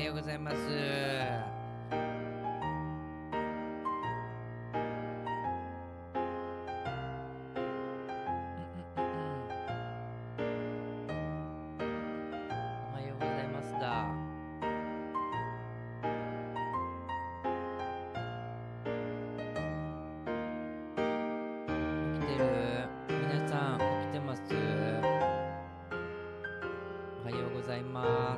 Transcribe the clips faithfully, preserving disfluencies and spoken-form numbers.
ようございます。うんうんうんうん。おはようございますだ。起きてる？皆さん起きてます？おはようございます。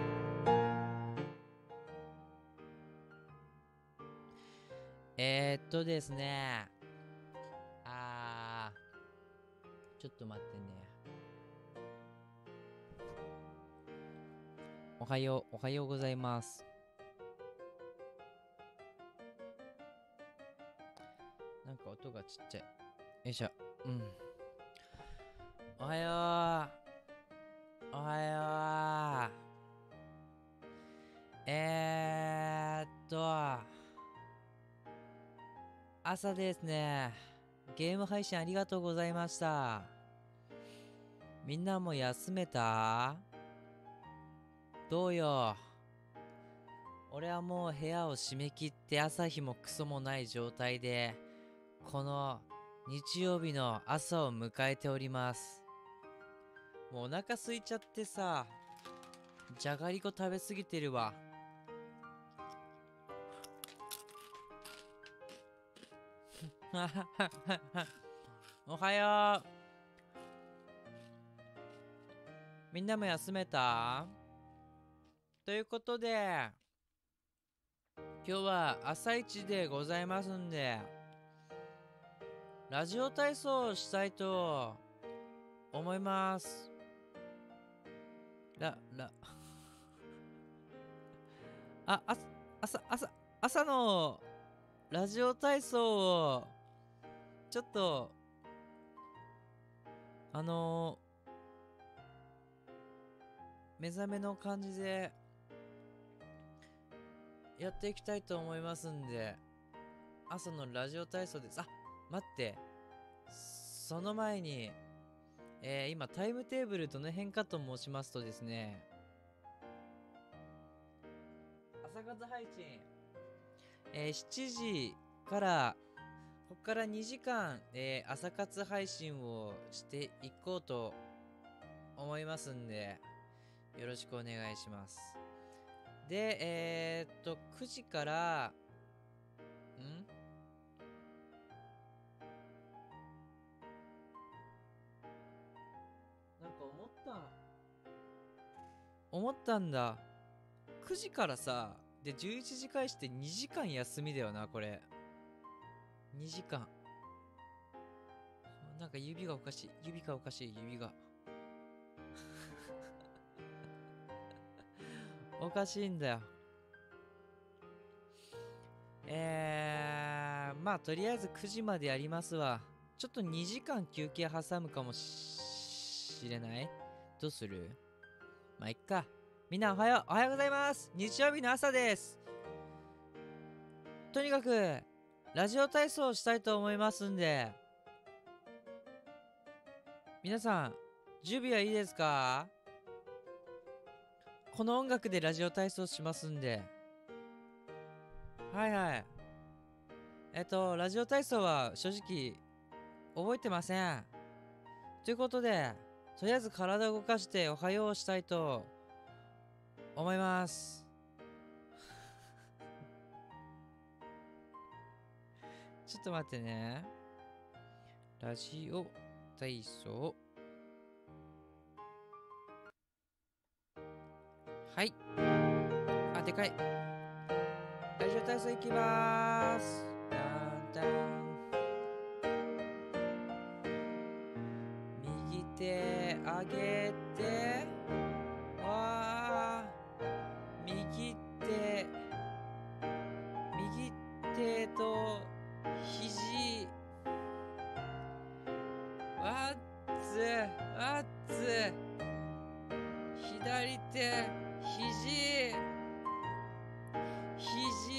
えー、っとですね。あー、ちょっと待ってね。おはよう、おはようございます。なんか音がちっちゃい。よいしょ。うん。おはよう。おはよう。えーっと、朝ですね。ゲーム配信ありがとうございました。みんなも休めた？どうよ。俺はもう部屋を閉め切って朝日もクソもない状態で、この日曜日の朝を迎えております。もうお腹空いちゃってさ、じゃがりこ食べすぎてるわ。おはよう。みんなも休めた？ということで、今日は朝一でございますんで、ラジオ体操をしたいと思います。ら、ら、あ、あ、朝、朝、朝のラジオ体操を、ちょっと、あのー、目覚めの感じで、やっていきたいと思いますんで、朝のラジオ体操です。あ、待って。その前に、えー、今タイムテーブルどの辺かと申しますとですね、朝活配信、えー、しちじからここからにじかん、えー、朝活配信をしていこうと思いますんで、よろしくお願いします。で、えー、っとくじからんなんか思った思ったんだ。くじからさ、でじゅういちじ返してにじかん休みだよな、これ。にじかん。なんか指がおかしい。指がおかしい、指が。おかしいんだよ。えー、まあとりあえずくじまでやりますわ。ちょっとにじかん休憩挟むかもしれない。どうする？まあいっか。みんなおはよう。おはようございます。日曜日の朝です。とにかくラジオ体操をしたいと思いますんで、皆さん準備はいいですか？この音楽でラジオ体操しますんで。はいはい。えっとラジオ体操は正直覚えてません。ということで、とりあえず体を動かしておはようをしたいと思います。ちょっと待ってね。ラジオ体操。はい。あ、でかい。ラジオ体操いきまーす。ダンダン。右手上げて。わー。右手。右手と肘。わっつ。わっつ。左手。肘。肘。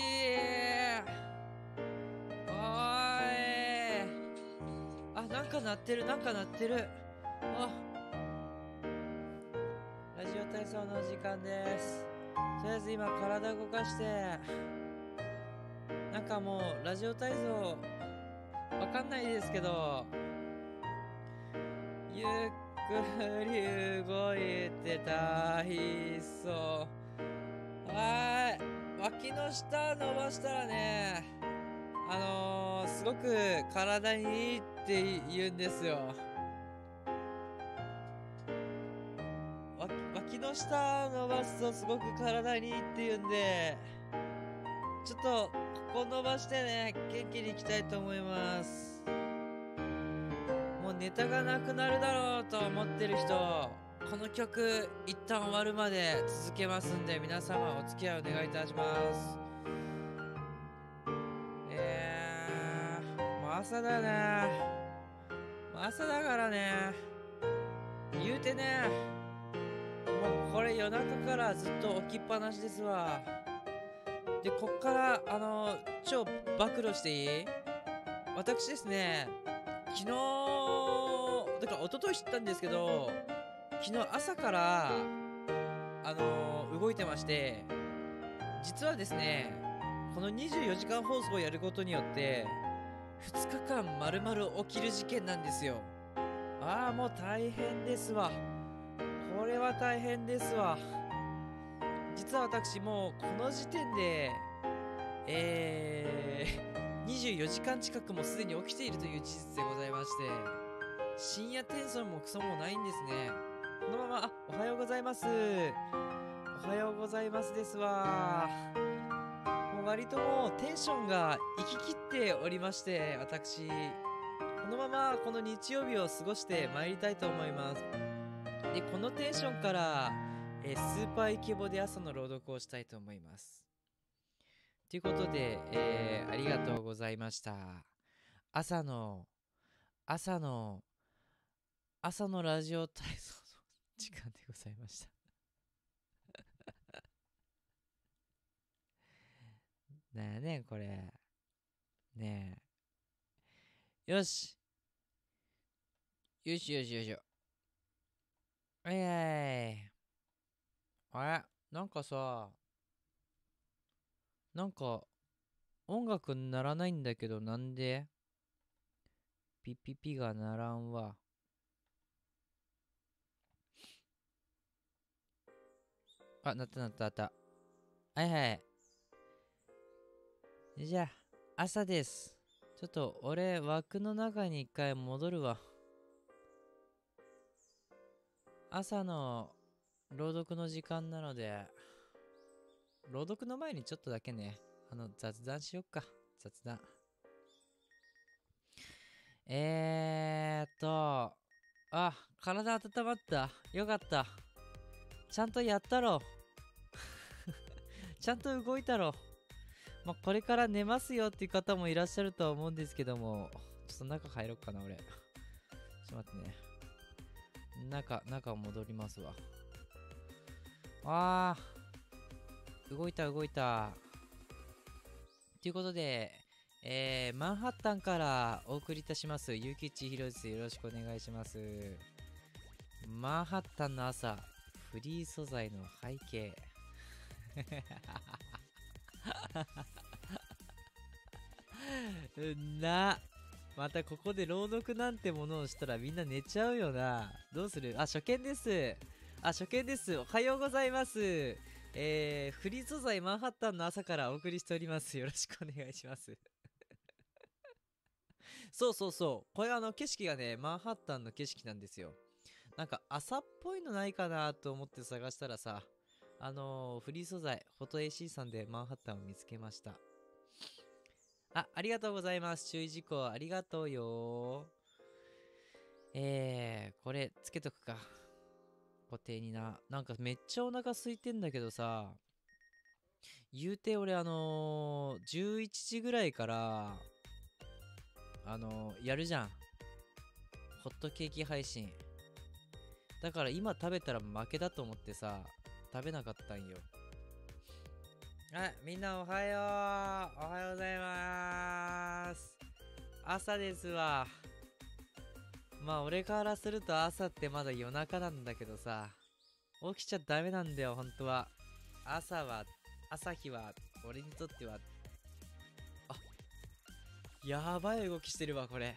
おーい。あ、なんか鳴ってる、なんか鳴ってる。あ、ラジオ体操の時間です。 とりあえず今体動かして、なんかもうラジオ体操わかんないですけど、ゆっくり動いて体操。はーい、脇の下伸ばしたらね、あのー、すごく体にいいって言うんですよ。脇、脇の下伸ばすとすごく体にいいって言うんで、ちょっとここ伸ばしてね、元気にいきたいと思います。もうネタがなくなるだろうと思ってる人、この曲一旦終わるまで続けますんで、皆様お付き合いお願いいたします。えー、もう朝だよね。もう朝だからね。言うてね、もうこれ夜中からずっと起きっぱなしですわ。で、こっからあの超暴露していい？私ですね、昨日だから一昨日知ったんですけど、昨日朝からあのー動いてまして、実はですね、このにじゅうよじかん放送をやることによってふつかかんまるまる起きる事件なんですよ。ああ、もう大変ですわ。これは大変ですわ。実は私もうこの時点でえー、にじゅうよじかん近くもすでに起きているという事実でございまして、深夜テンションもクソもないんですね。このまま、あ、おはようございます。おはようございますですわ。もう割ともうテンションが行き切っておりまして、私、このままこの日曜日を過ごしてまいりたいと思います。で、このテンションから、えースーパーイケボで朝の朗読をしたいと思います。ということで、えーありがとうございました。朝の、朝の、朝のラジオ体操の時間でございました。ねえねえ、これ。ねえ。よし。よしよしよしよ。はいはい。あれ、なんかさ、なんか音楽ならないんだけど、なんでピピピがならんわ。あ、なったなったなった。はいはい。じゃあ、朝です。ちょっと俺、枠の中に一回戻るわ。朝の朗読の時間なので、朗読の前にちょっとだけね、あの、雑談しよっか。雑談。えーっと、あ、体温まった。よかった。ちゃんとやったろ。ちゃんと動いたろ。まあ、これから寝ますよっていう方もいらっしゃるとは思うんですけども、ちょっと中入ろっかな、俺。ちょっと待ってね。中、中戻りますわ。あー、動いた動いた。ということで、えー、マンハッタンからお送りいたします、ゆうきちひろです。よろしくお願いします。マンハッタンの朝、フリー素材の背景。な、またここで朗読なんてものをしたらみんな寝ちゃうよな。どうする？あ、初見です。あ、初見です。おはようございます。えー、フリー素材マンハッタンの朝からお送りしております。よろしくお願いします。そうそうそう。これあの景色がね、マンハッタンの景色なんですよ。なんか朝っぽいのないかなと思って探したらさ、あのーフリー素材、フォト エーシー さんでマンハッタンを見つけました。あ、ありがとうございます。注意事項ありがとうよ。えー、これつけとくか。固定にな。なんかめっちゃお腹空いてんだけどさ、言うて俺あのー、じゅういちじぐらいから、あのー、やるじゃん。ホットケーキ配信。だから今食べたら負けだと思ってさ、食べなかったんよ。あ、みんなおはよう。おはようございます。朝ですわ。まあ俺からすると朝ってまだ夜中なんだけどさ、起きちゃダメなんだよ、ほんとは。 朝は、朝日は、俺にとっては、あ、やばい動きしてるわ、これ。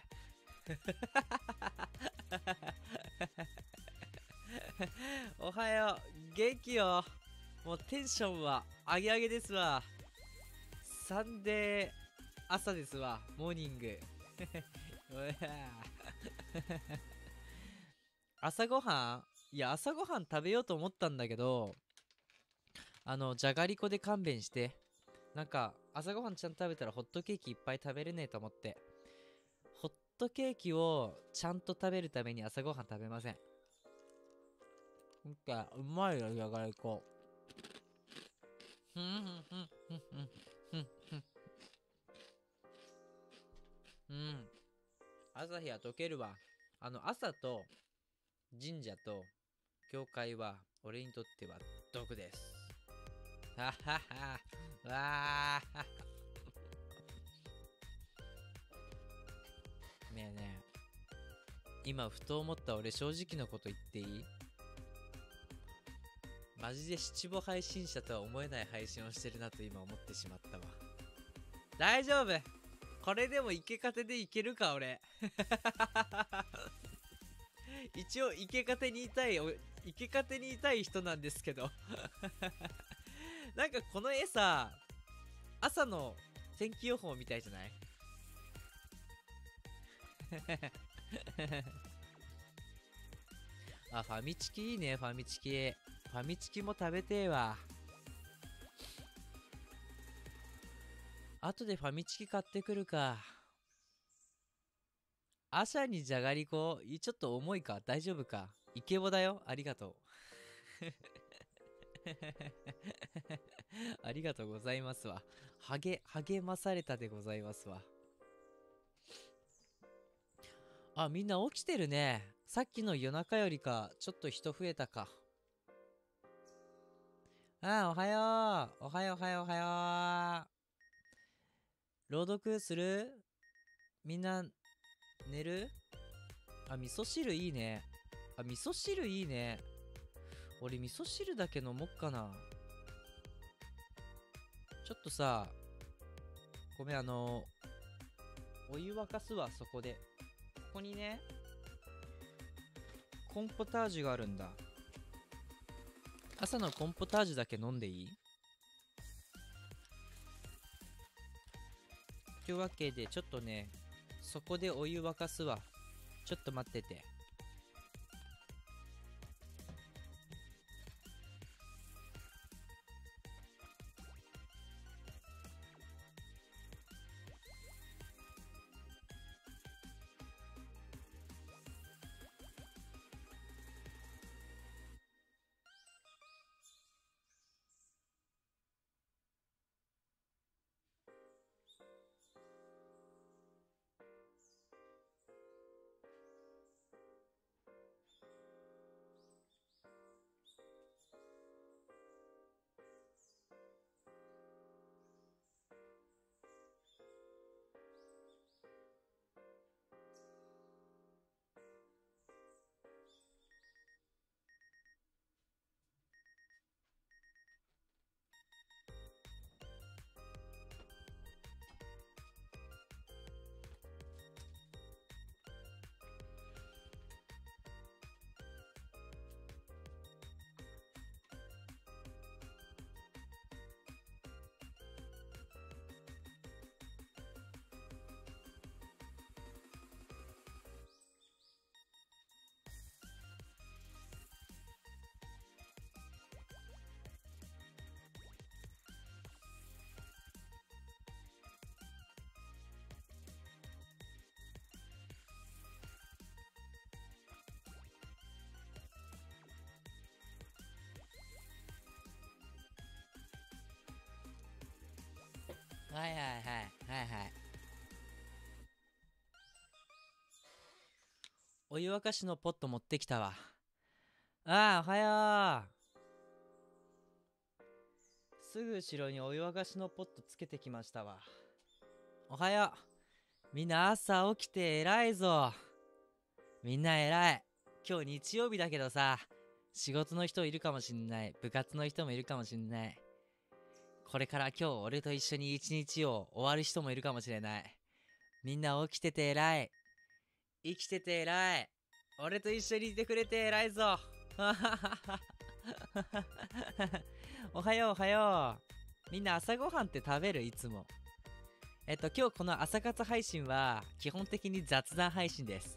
おはよう、元気よ。もうテンションは上げ上げですわ。サンデー朝ですわ、モーニング。うわ朝ごはん、いや、朝ごはん食べようと思ったんだけど、あの、じゃがりこで勘弁して。なんか、朝ごはんちゃんと食べたらホットケーキいっぱい食べれねえと思って。ホットケーキをちゃんと食べるために朝ごはん食べません。なんか、うまいよ、じゃがりこ。ふんふんふんふんふんふんふん。うん。朝日は溶けるわ。あの、朝と神社と教会は俺にとっては毒です。ははは。わー。ねえねえ。今ふと思った。俺正直なこと言っていい？マジで七五配信者とは思えない配信をしてるなと今思ってしまったわ。大丈夫、これでもイケカテでいけるか俺。一応イケカテにいたいイケカテにいたい人なんですけど。なんかこの絵さ、朝の天気予報みたいじゃない？あ、ファミチキいいね。ファミチキファミチキも食べてえわ。後でファミチキ買ってくるか。朝にじゃがりこ、ちょっと重いか？大丈夫か？イケボだよ。ありがとう。ありがとうございますわ。励、励まされたでございますわ。あ、みんな起きてるね。さっきの夜中よりか、ちょっと人増えたか。あ、おはよう。おはようおはようおはよう。朗読する？みんな、寝る？あ、味噌汁いいね。あ、味噌汁いいね。俺味噌汁だけ飲もっかな。ちょっとさ、ごめん、あの、お湯沸かすわ、そこで。ここにね、コンポタージュがあるんだ。朝のコンポタージュだけ飲んでいい？というわけで、ちょっとね、そこでお湯沸かすわ。ちょっと待ってて。はいはいはいはいはい。お湯沸かしのポット持ってきたわ。ああ、おはよう。すぐ後ろにお湯沸かしのポットつけてきましたわ。おはよう。みんな朝起きて偉いぞ。みんな偉い。今日日曜日だけどさ、 仕事の人いるかもしんない。部活の人もいるかもしんない。これから今日俺と一緒に一日を終わる人もいるかもしれない。みんな起きてて偉い。生きてて偉い。俺と一緒にいてくれて偉いぞ。おはようおはよう。みんな朝ごはんって食べる？いつも。えっと今日この朝活配信は基本的に雑談配信です。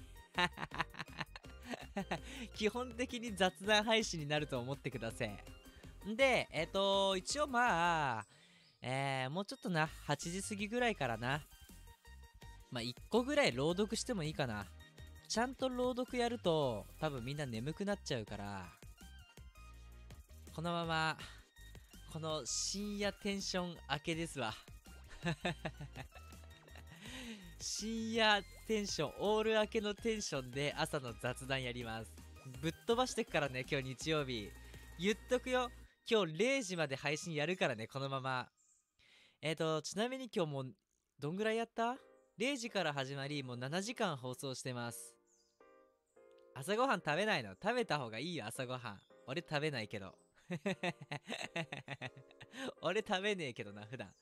基本的に雑談配信になると思ってください。んで、えっと、一応まあ、えー、もうちょっとな、はちじ過ぎぐらいからな。まあ、いっこぐらい朗読してもいいかな。ちゃんと朗読やると、多分みんな眠くなっちゃうから、このまま、この深夜テンション明けですわ。深夜テンション、オール明けのテンションで朝の雑談やります。ぶっ飛ばしてくからね、今日日曜日。言っとくよ。今日れいじまで配信やるからね、このまま。えーと、ちなみに今日もう、どんぐらいやった？ れい 時から始まり、もうななじかん放送してます。朝ごはん食べないの？食べた方がいいよ、朝ごはん。俺食べないけど。俺食べねえけどな、普段。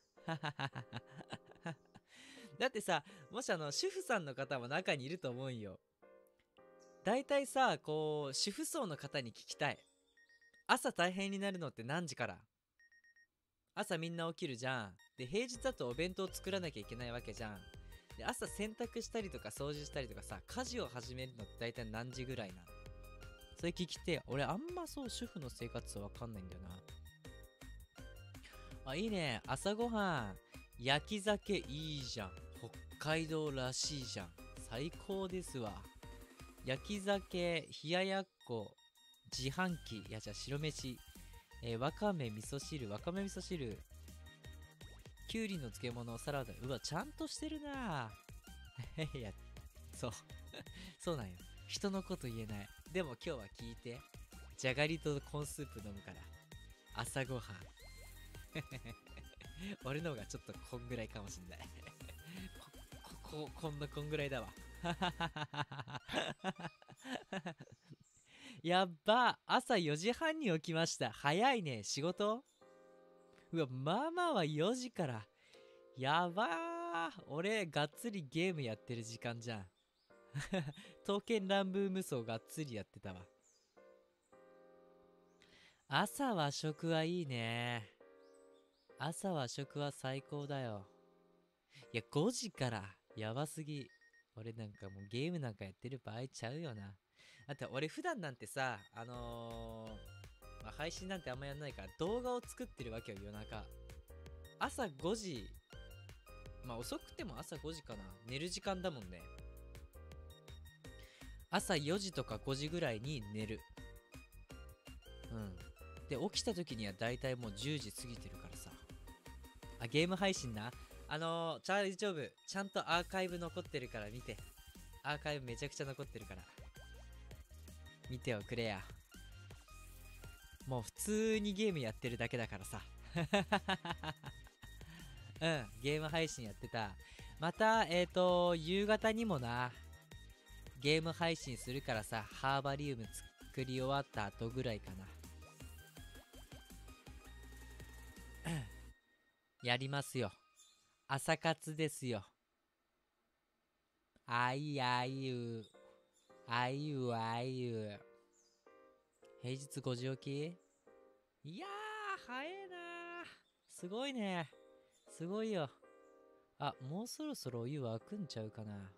だってさ、もしあの、主婦さんの方も中にいると思うんよ。だいたいさ、こう、主婦層の方に聞きたい。朝大変になるのって何時から？朝みんな起きるじゃん。で、平日だとお弁当作らなきゃいけないわけじゃん。で、朝洗濯したりとか掃除したりとかさ、家事を始めるのって大体何時ぐらいなの？それ聞きて、俺あんまそう主婦の生活わかんないんだよな。あ、いいね。朝ごはん。焼き鮭いいじゃん。北海道らしいじゃん。最高ですわ。焼き鮭、冷ややっこ、自販機、いやじゃあ白飯、えー、わかめ味噌汁、わかめ味噌汁、きゅうりの漬物、サラダ。うわ、ちゃんとしてるなぁ。いや、そう。そうなんよ。人のこと言えない。でも今日は聞いて。じゃがりとコーンスープ飲むから。朝ごはん。俺の方がちょっとこんぐらいかもしんない。こ、こ、こ、こんなこんぐらいだわ。やっば、朝よじはんに起きました。早いね。仕事？うわ、ママはよじから。やばー。俺、がっつりゲームやってる時間じゃん。刀剣乱舞無双がっつりやってたわ。朝和食はいいね。朝和食は最高だよ。いや、ごじからやばすぎ。俺なんかもうゲームなんかやってる場合ちゃうよな。だって俺普段なんてさ、あのー、まあ、配信なんてあんまやんないから動画を作ってるわけよ、夜中。朝ごじ、まあ遅くても朝ごじかな。寝る時間だもんね。朝よじとかごじぐらいに寝る。うん。で、起きた時にはだいたいもうじゅうじ過ぎてるからさ。あ、ゲーム配信な。あのー、大丈夫。ちゃんとアーカイブ残ってるから見て。アーカイブめちゃくちゃ残ってるから。見ておくれや。もう普通にゲームやってるだけだからさ。うん、ゲーム配信やってた。また、えっ、ー、と、夕方にもな、ゲーム配信するからさ、ハーバリウム作り終わった後ぐらいかな。やりますよ。朝活ですよ。あいあいう。あいうあいう。平日ごじ起き？いやー、早えなー。すごいね。すごいよ。あ、もうそろそろお湯沸くんちゃうかな。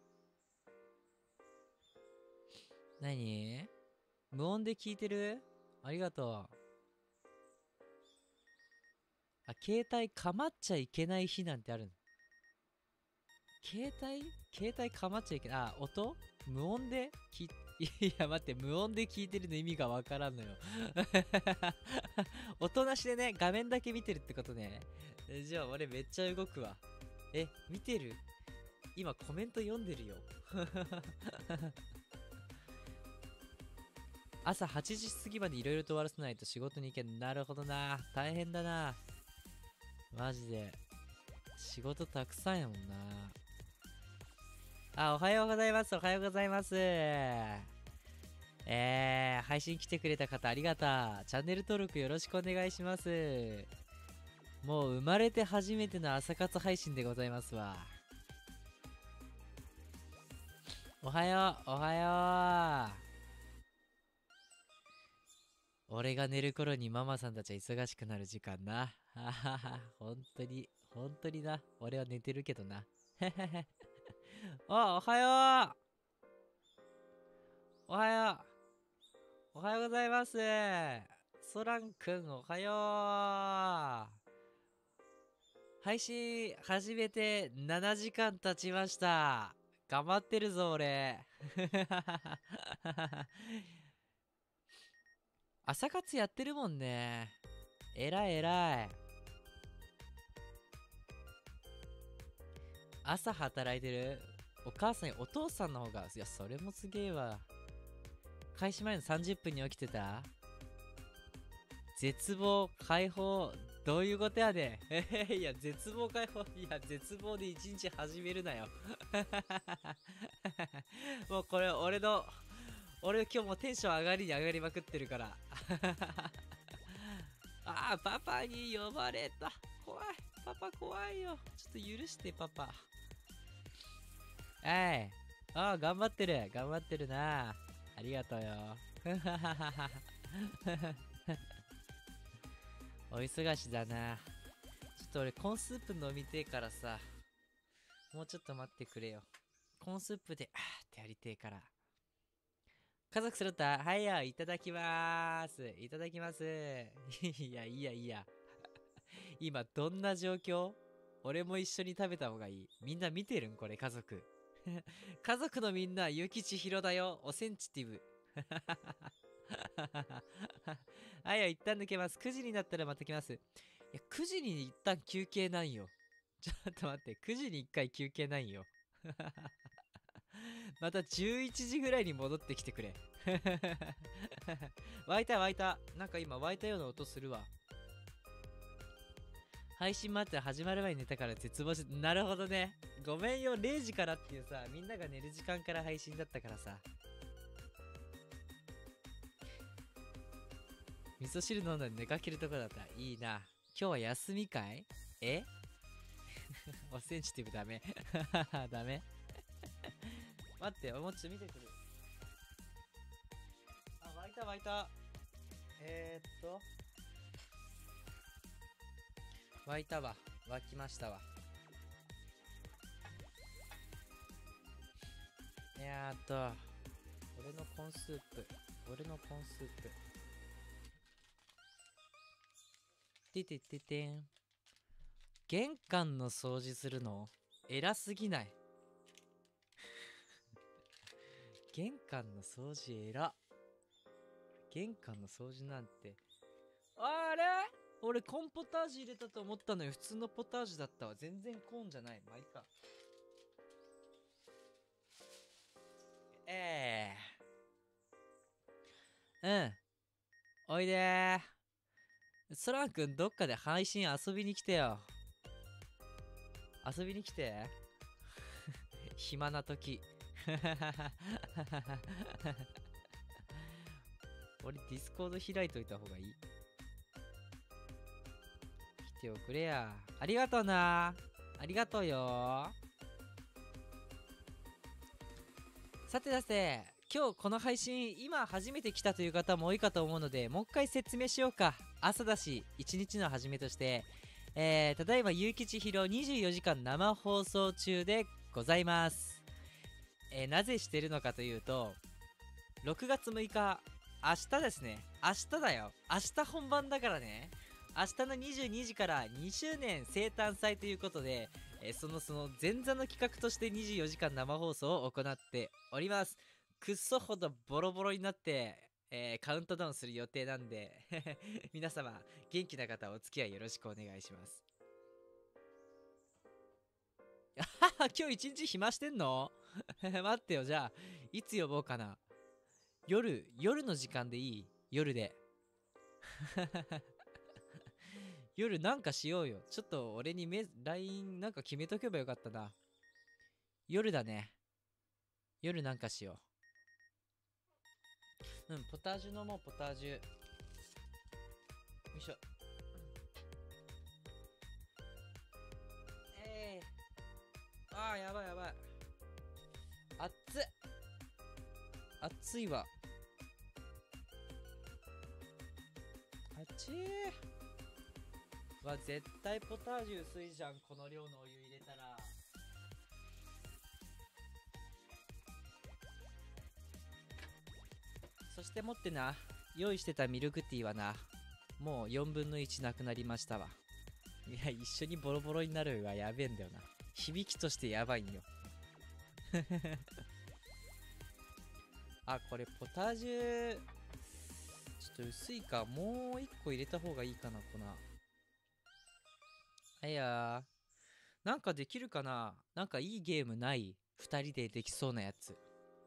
何？無音で聞いてる？ありがとう。あ、携帯かまっちゃいけない日なんてあるの？携帯携帯かまっちゃいけない。あ、音無音で聞い、いや待って、無音で聞いてるの意味がわからんのよ。音なしでね、画面だけ見てるってことね。えじゃあ俺めっちゃ動くわ。え、見てる？今コメント読んでるよ。朝はちじ過ぎまでいろいろと終わらせないと仕事に行けん。なるほどな。大変だな。マジで。仕事たくさんやもんな。あ、おはようございます。おはようございます。えー、 配信来てくれた方ありがとう。チャンネル登録よろしくお願いします。もう生まれて初めての朝活配信でございますわ。おはよう、おはよう。俺が寝る頃にママさんたちは忙しくなる時間な。ははは、本当に、本当にな。俺は寝てるけどな。お、おはよう。おはよう。おはようございます。ソランくん、おはよう。配信始めてななじかん経ちました。頑張ってるぞ、俺。朝活やってるもんね。えらいえらい。朝働いてるお母さん、お父さんの方が、いや、それもすげえわ。開始前のさんじゅっぷんに起きてた。絶望解放、どういうことやねん。いや、絶望解放、いや、絶望で一日始めるなよ。もうこれ、俺の、俺今日もテンション上がりに上がりまくってるから。ああ、パパに呼ばれた。怖い。パパ怖いよ。ちょっと許して、パパ。はい。ああ、頑張ってる。頑張ってるな。ありがとうよ。お忙しだな。ちょっと俺、コーンスープ飲みてえからさ。もうちょっと待ってくれよ。コーンスープで、あーってやりてえから。家族揃った？はいよ、いただきまーす。いただきます。いや、いいや、いいや。今、どんな状況？俺も一緒に食べた方がいい。みんな見てるんこれ、家族。家族のみんな、ゆきちひろだよ。おセンシティブ。はいよ、一旦抜けます。くじになったらまた来ます。いや、くじに一旦休憩なんよ。ちょっと待って、くじにいっかい休憩ないよ。またじゅういちじぐらいに戻ってきてくれ。湧いた湧いた。なんか今湧いたような音するわ。配信待って始まる前に寝たから絶望し、なるほどね。ごめんよ、れいじからっていうさ、みんなが寝る時間から配信だったからさ。味噌汁飲んだら出かけるとこだった。いいな。今日は休みかい？えおセンシティブダメ。ダメ。待って、もうちょっと見てくる。あ、湧いた湧いた。えー、っと。湧いたわ。湧きましたわ。いやーっと。俺のコーンスープ。俺のコーンスープ。ててててん。玄関の掃除するの偉すぎない？玄関の掃除偉。玄関の掃除なんて。あれ？俺コーンポタージュ入れたと思ったのよ。普通のポタージュだったわ。全然コーンじゃない。まあいいか。ええー。うん。おいでー。ソランくんどっかで配信遊びに来てよ。遊びに来て。暇な時。俺ディスコード開いといた方がいい。来ておくれや。ありがとうな。ありがとうよ。さてだせ、今日この配信今初めて来たという方も多いかと思うので、もう一回説明しようか。朝だし一日の始めとして、えー、ただいまゆうきちひろにじゅうよじかん生放送中でございます。えー、なぜしてるのかというと、ろくがつむいか、明日ですね。明日だよ。明日本番だからね。明日のにじゅうにじからにしゅうねん生誕祭ということで、えー、そのその前座の企画としてにじゅうよじかん生放送を行っております。くっそほどボロボロになって、えー、カウントダウンする予定なんで皆様元気な方お付き合いよろしくお願いします。今日一日暇してんの？待ってよ。じゃあいつ呼ぼうかな。夜夜の時間でいい？夜で夜なんかしようよ。ちょっと俺にメ ライン なんか決めとけばよかったな。夜だね。夜なんかしようん、ポタージュ飲もう、ポタージュ。よいしょ。えー、あー、やばいやばい。熱っ。熱いわ。あちー。わ、絶対ポタージュ薄いじゃん、この量のお湯入れたら。そして持ってな、用意してたミルクティーはな、もうよんぶんのいちなくなりましたわ。いや、一緒にボロボロになるがやべえんだよな。響きとしてやばいんよ。あ、これポタージュ、ちょっと薄いか。もう一個入れた方がいいかな、粉。あいやー。なんかできるかな。なんかいいゲームない？二人でできそうなやつ。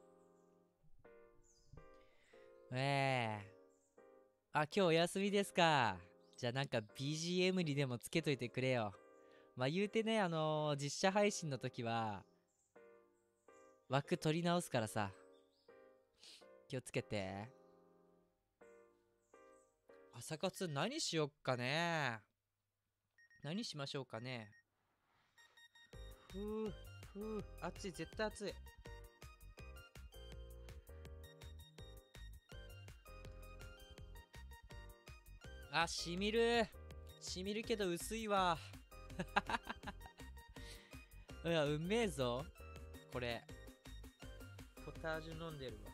ええー。あ、今日お休みですか。じゃあなんか ビージーエム にでもつけといてくれよ。まあ言うてね、あのー、実写配信の時は、枠取り直すからさ。気をつけて。朝活何しよっかね。何しましょうかね。ふう、ふう、暑い、絶対暑い。あ、しみる。しみるけど薄いわ。いや、うめえぞ。これ。ポタージュ飲んでるわ。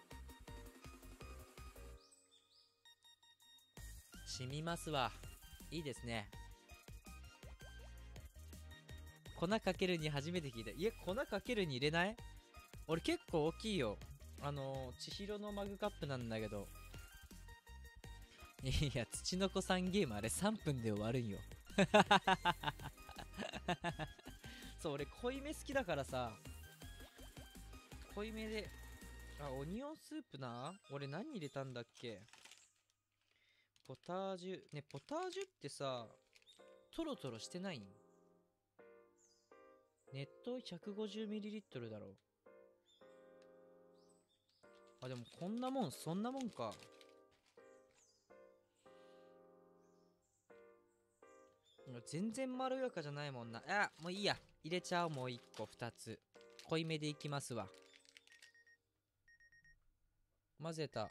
しみますわ。いいですね。粉かけるに初めて聞いた。いや、粉かけるに入れない？俺結構大きいよ。あのー、千尋のマグカップなんだけど。いや、土の子さんゲームあれさんぷんで終わるんよ。そう、俺濃いめ好きだからさ。濃いめで。あ、オニオンスープな。俺何入れたんだっけ。ポタージュ。ね、ポタージュってさ、トロトロしてないん？熱湯 ひゃくごじゅうミリリットル だろ。あ、でもこんなもん、そんなもんか。全然まろやかじゃないもんな。あ、もういいや。入れちゃおう、もういっこ、ふたつ。濃いめでいきますわ。混ぜた。あ、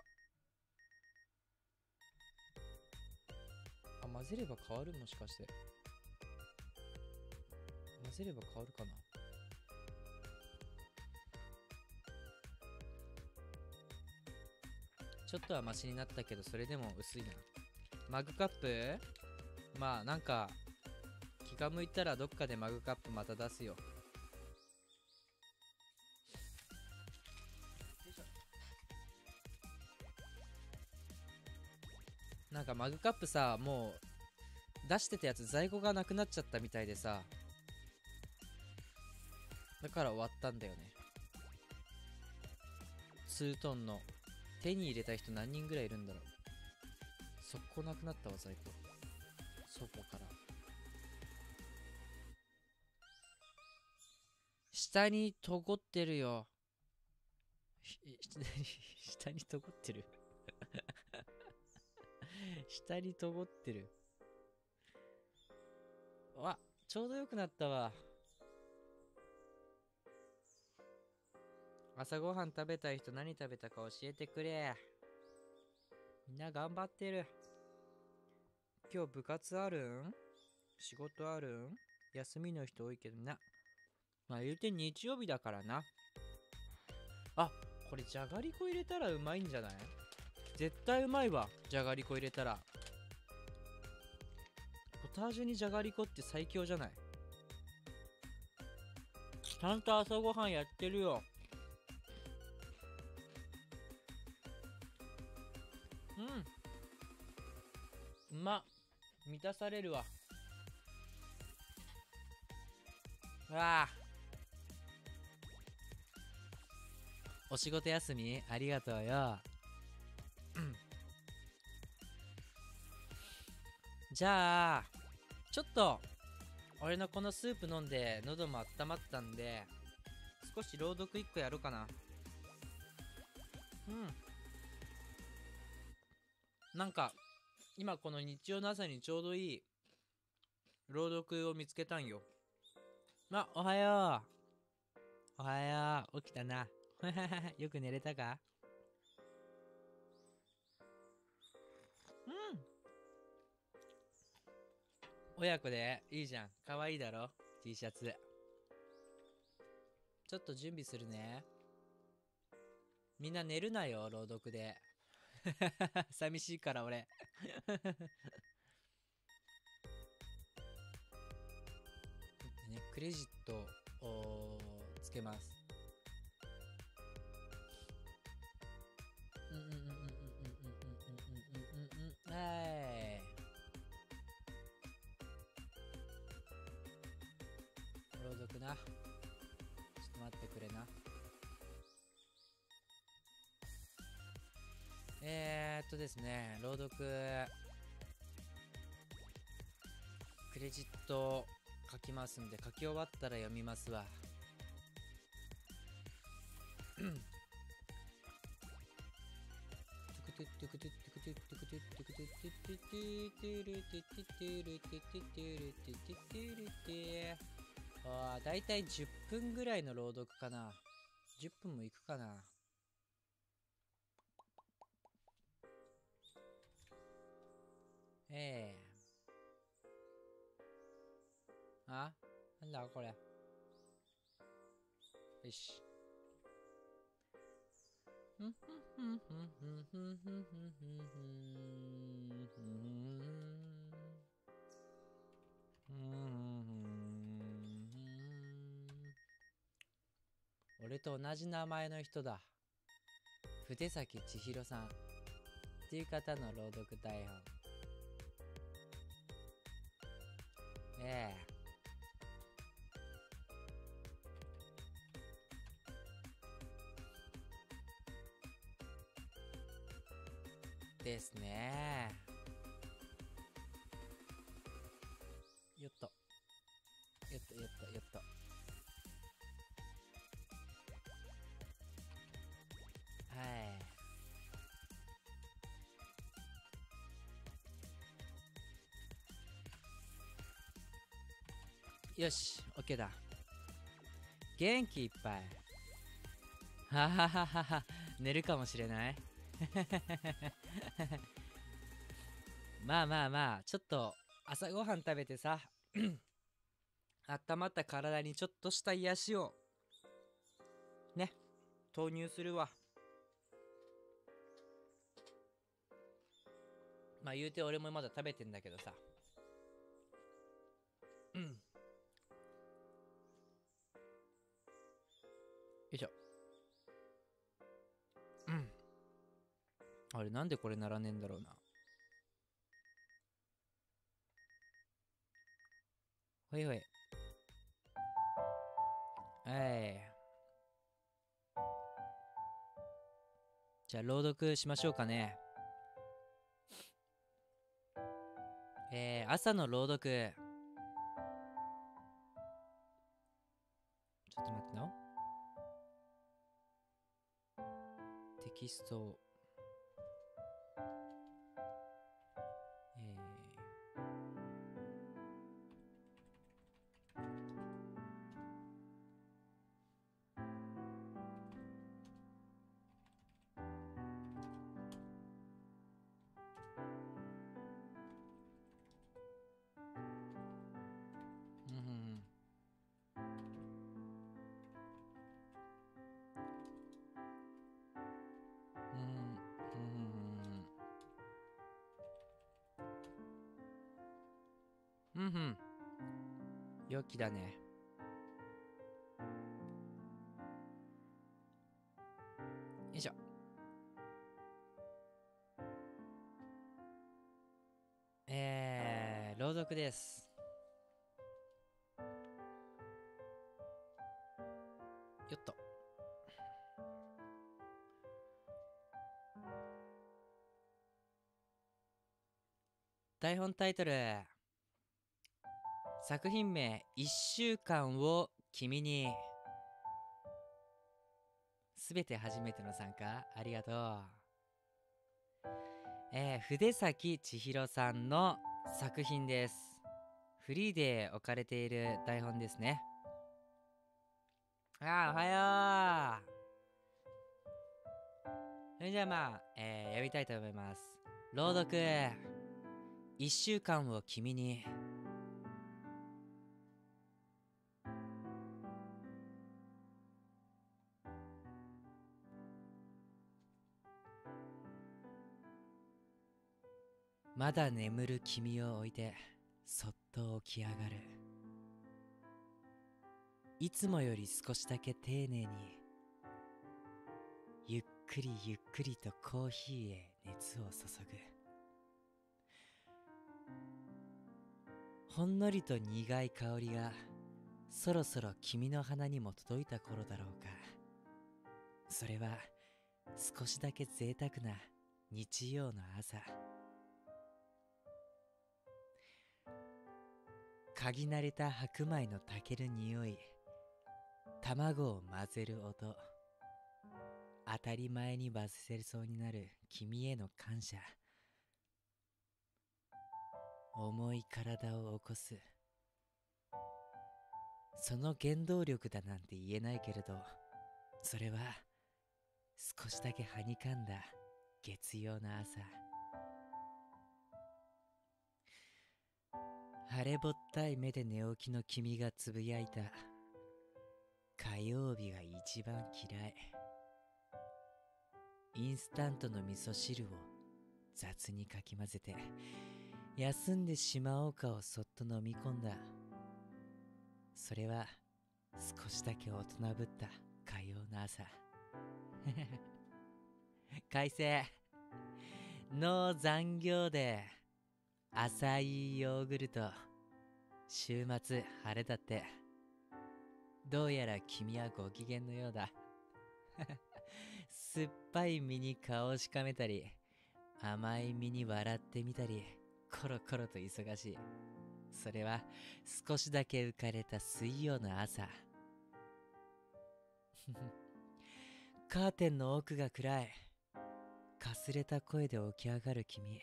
混ぜれば変わる？もしかして。混ぜれば変わるかな。ちょっとはマシになったけど、それでも薄いな。マグカップ？まあ、なんか、気が向いたらどっかでマグカップまた出すよ。なんかマグカップさ、もう出してたやつ在庫がなくなっちゃったみたいでさ、だから終わったんだよね。ツートンの手に入れた人何人ぐらいいるんだろう。速攻なくなったわ、在庫。倉庫から下にとごってるよ。下にとごってる。下にとごってる。わ、ちょうどよくなったわ。朝ごはん食べたい人何食べたか教えてくれ。みんな頑張ってる。今日部活あるん？仕事あるん？休みの人多いけどな。まあ言うて日曜日だからな。あ、これじゃがりこ入れたらうまいんじゃない？絶対うまいわ、じゃがりこ入れたら。ポタージュにじゃがりこって最強じゃない？ちゃんと朝ごはんやってるよ。うん、うまっ。満たされるわ。わあ、お仕事休みありがとうよ。じゃあちょっと俺のこのスープ飲んで喉も温まったんで、少し朗読いっこやろうかな。うん。 なんか今この日曜の朝にちょうどいい朗読を見つけたんよ。あ、おはよう。おはよう。起きたな。よく寝れたか？うん。親子でいいじゃん。かわいいだろ T シャツ。ちょっと準備するね。みんな寝るなよ、朗読で。寂しいから俺。ね、クレジットをつけます。うんうんうんうんうんうんうんうんうんうんうん。はい。朗読な。ちょっと待ってくれな。えーっとですね、朗読、クレジット書きますんで、書き終わったら読みますわ。あー、だいたいじゅっぷんぐらいの朗読かな。じゅっぷんもいくかな。ええー、あ、なんだこれ。よし。俺と同じ名前の人だ。筆崎千尋さんっていう方の朗読台本。ええですね。よっとよっとよっとよっと。はい、よし OK だ。元気いっぱい。ははははは。寝るかもしれない。まあまあまあ、ちょっと朝ごはん食べてさ、温まった体にちょっとした癒しをね、投入するわ。まあ言うて俺もまだ食べてんだけどさ。うん。よいしょ。うん。あれなんでこれならねえんだろうな。ほいほい。はい。じゃあ朗読しましょうかね。えー、朝の朗読。ちょっと待っての。テキストを。えー、うんうんうん。うんうんうんうん。うんうん。良きだね。よいしょ。えー、朗読です。よっと。台本タイトル。作品名いっしゅうかんを君に。すべて初めての参加ありがとう。 えー、筆崎千尋さんの作品です。フリーで置かれている台本ですね。あー、おはよう。それじゃあまあ、えー、やりたいと思います。朗読、一週間を君に。まだ眠る君を置いてそっと起き上がる。いつもより少しだけ丁寧に、ゆっくりゆっくりとコーヒーへ熱を注ぐ。ほんのりと苦い香りがそろそろ君の鼻にも届いた頃だろうか。それは少しだけ贅沢な日曜の朝。嗅ぎ慣れた白米の炊ける匂い、卵を混ぜる音、当たり前に忘れそうになる君への感謝。重い体を起こす。その原動力だなんて言えないけれど、それは少しだけはにかんだ月曜の朝。晴れぼったい目で寝起きの君がつぶやいた、火曜日が一番嫌い。インスタントの味噌汁を雑にかき混ぜて休んでしまおうかをそっと飲み込んだ。それは少しだけ大人ぶった火曜の朝。快晴、ノー残業で浅いヨーグルト、週末晴れだって。どうやら君はご機嫌のようだ。酸っぱい実に顔をしかめたり、甘い実に笑ってみたり、コロコロと忙しい。それは少しだけ浮かれた水曜の朝。カーテンの奥が暗い。かすれた声で起き上がる君。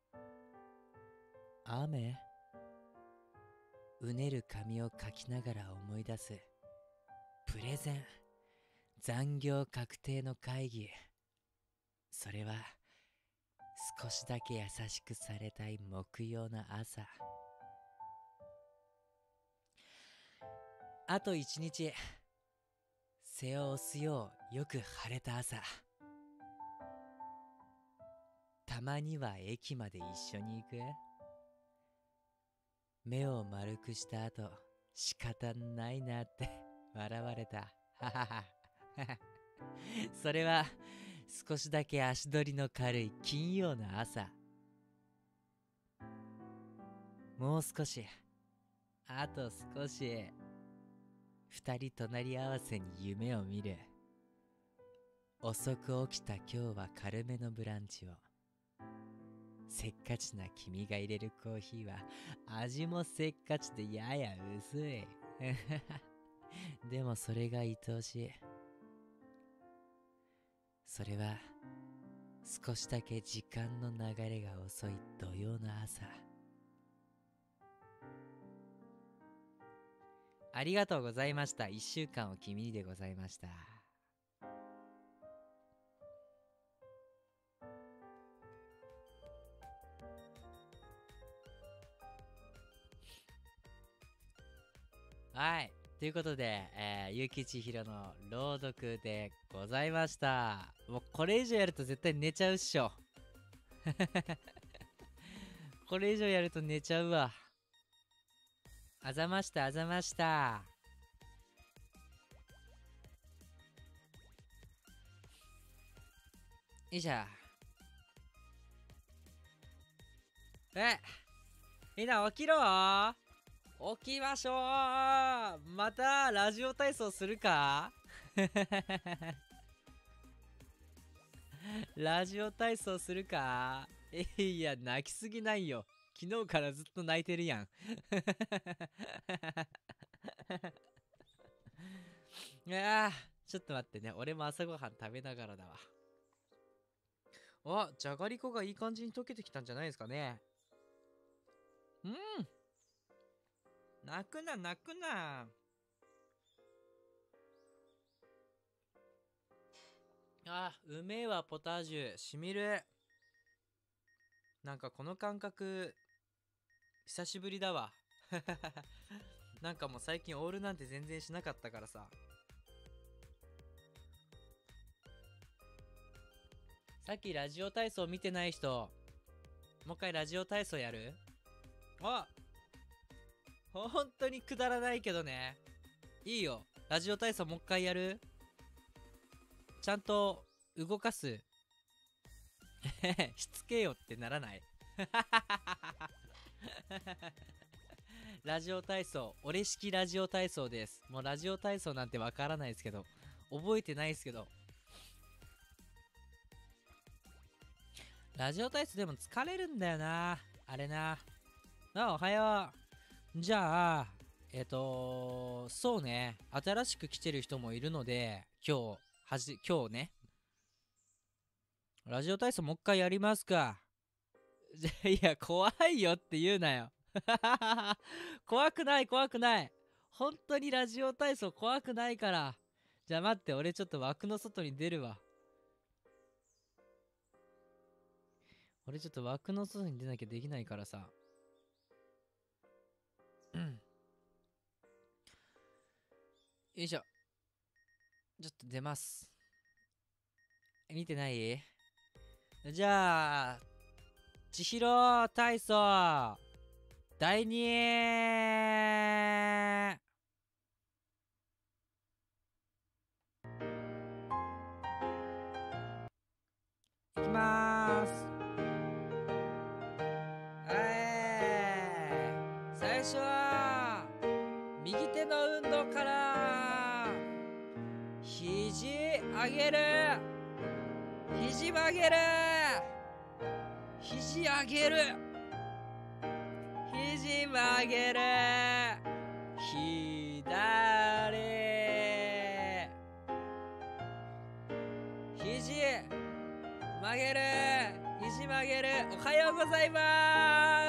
雨？うねる髪をかきながら思い出す。プレゼン、残業確定の会議。それは少しだけ優しくされたい木曜の朝。あと一日、背を押すようよく晴れた朝。たまには駅まで一緒に行く？目を丸くした後、仕方ないなって笑われた。ははは。それは少しだけ足取りの軽い金曜の朝。もう少し、あと少し。二人隣り合わせに夢を見る。遅く起きた今日は軽めのブランチを。せっかちな君が入れるコーヒーは味もせっかちでやや薄い。でもそれが愛おしい。それは少しだけ時間の流れが遅い土曜の朝。ありがとうございました。一週間を君にでございました。はい。ということで、えー、結城千尋の朗読でございました。もうこれ以上やると絶対寝ちゃうっしょ。これ以上やると寝ちゃうわ。あざました、あざました。よいしょ。え、みんな起きろ。起きましょう。またラジオ体操するか？ラジオ体操するか？えいや、泣きすぎないよ。昨日からずっと泣いてるやん。いやー、ちょっと待ってね。俺も朝ごはん食べながらだわ。 あ、じゃがりこがいい感じに溶けてきたんじゃないですかね。うん。泣くな、泣くな。あ、うめえわ、ポタージュ。しみる。なんかこの感覚、久しぶりだわ。なんかもう最近オールなんて全然しなかったからさ。さっきラジオ体操見てない人、もう一回ラジオ体操やる？あ、本当にくだらないけどね。いいよ。ラジオ体操もう一回やる？ちゃんと動かす。しつけよってならない？ラジオ体操、俺式ラジオ体操です。もうラジオ体操なんてわからないですけど、覚えてないですけど。ラジオ体操でも疲れるんだよな。あれな。あ、おはよう。じゃあ、えっと、そうね。新しく来てる人もいるので、今日、はじ、今日ね。ラジオ体操もう一回やりますか。いや、怖いよって言うなよ。怖くない、怖くない。本当にラジオ体操怖くないから。じゃあ待って、俺ちょっと枠の外に出るわ。俺ちょっと枠の外に出なきゃできないからさ。うん。よいしょ。ちょっと出ます。見てない？じゃあ、千尋体操、第二いきまーす。えー、最初は、右手の運動から、肘上げる、肘曲げる、肘上げる、肘曲げる、左、肘曲げる、肘曲げる。おはようございます。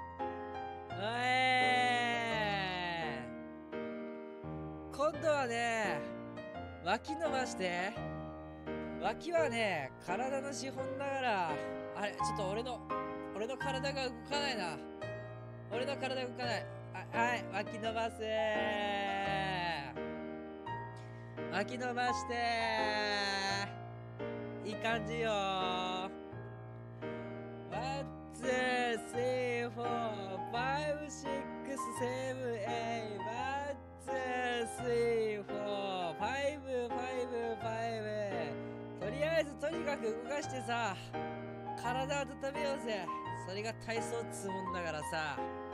えー、今度はね、脇伸ばして。脇はね、体の資本だから。あれ、ちょっと俺の俺の体が動かないな。俺の体動かない。あ、はい、脇伸ばす。脇伸ばして。いい感じよ。ワン、ツー、スリー、フォー、ファイブ、シックス、セブン、エイト、ワン、ツー、スリー、フォー、ファイブ、ファイブ、ファイブ。とりあえずとにかく動かしてさ、体温めようぜ。それが体操っつうもんだからさ。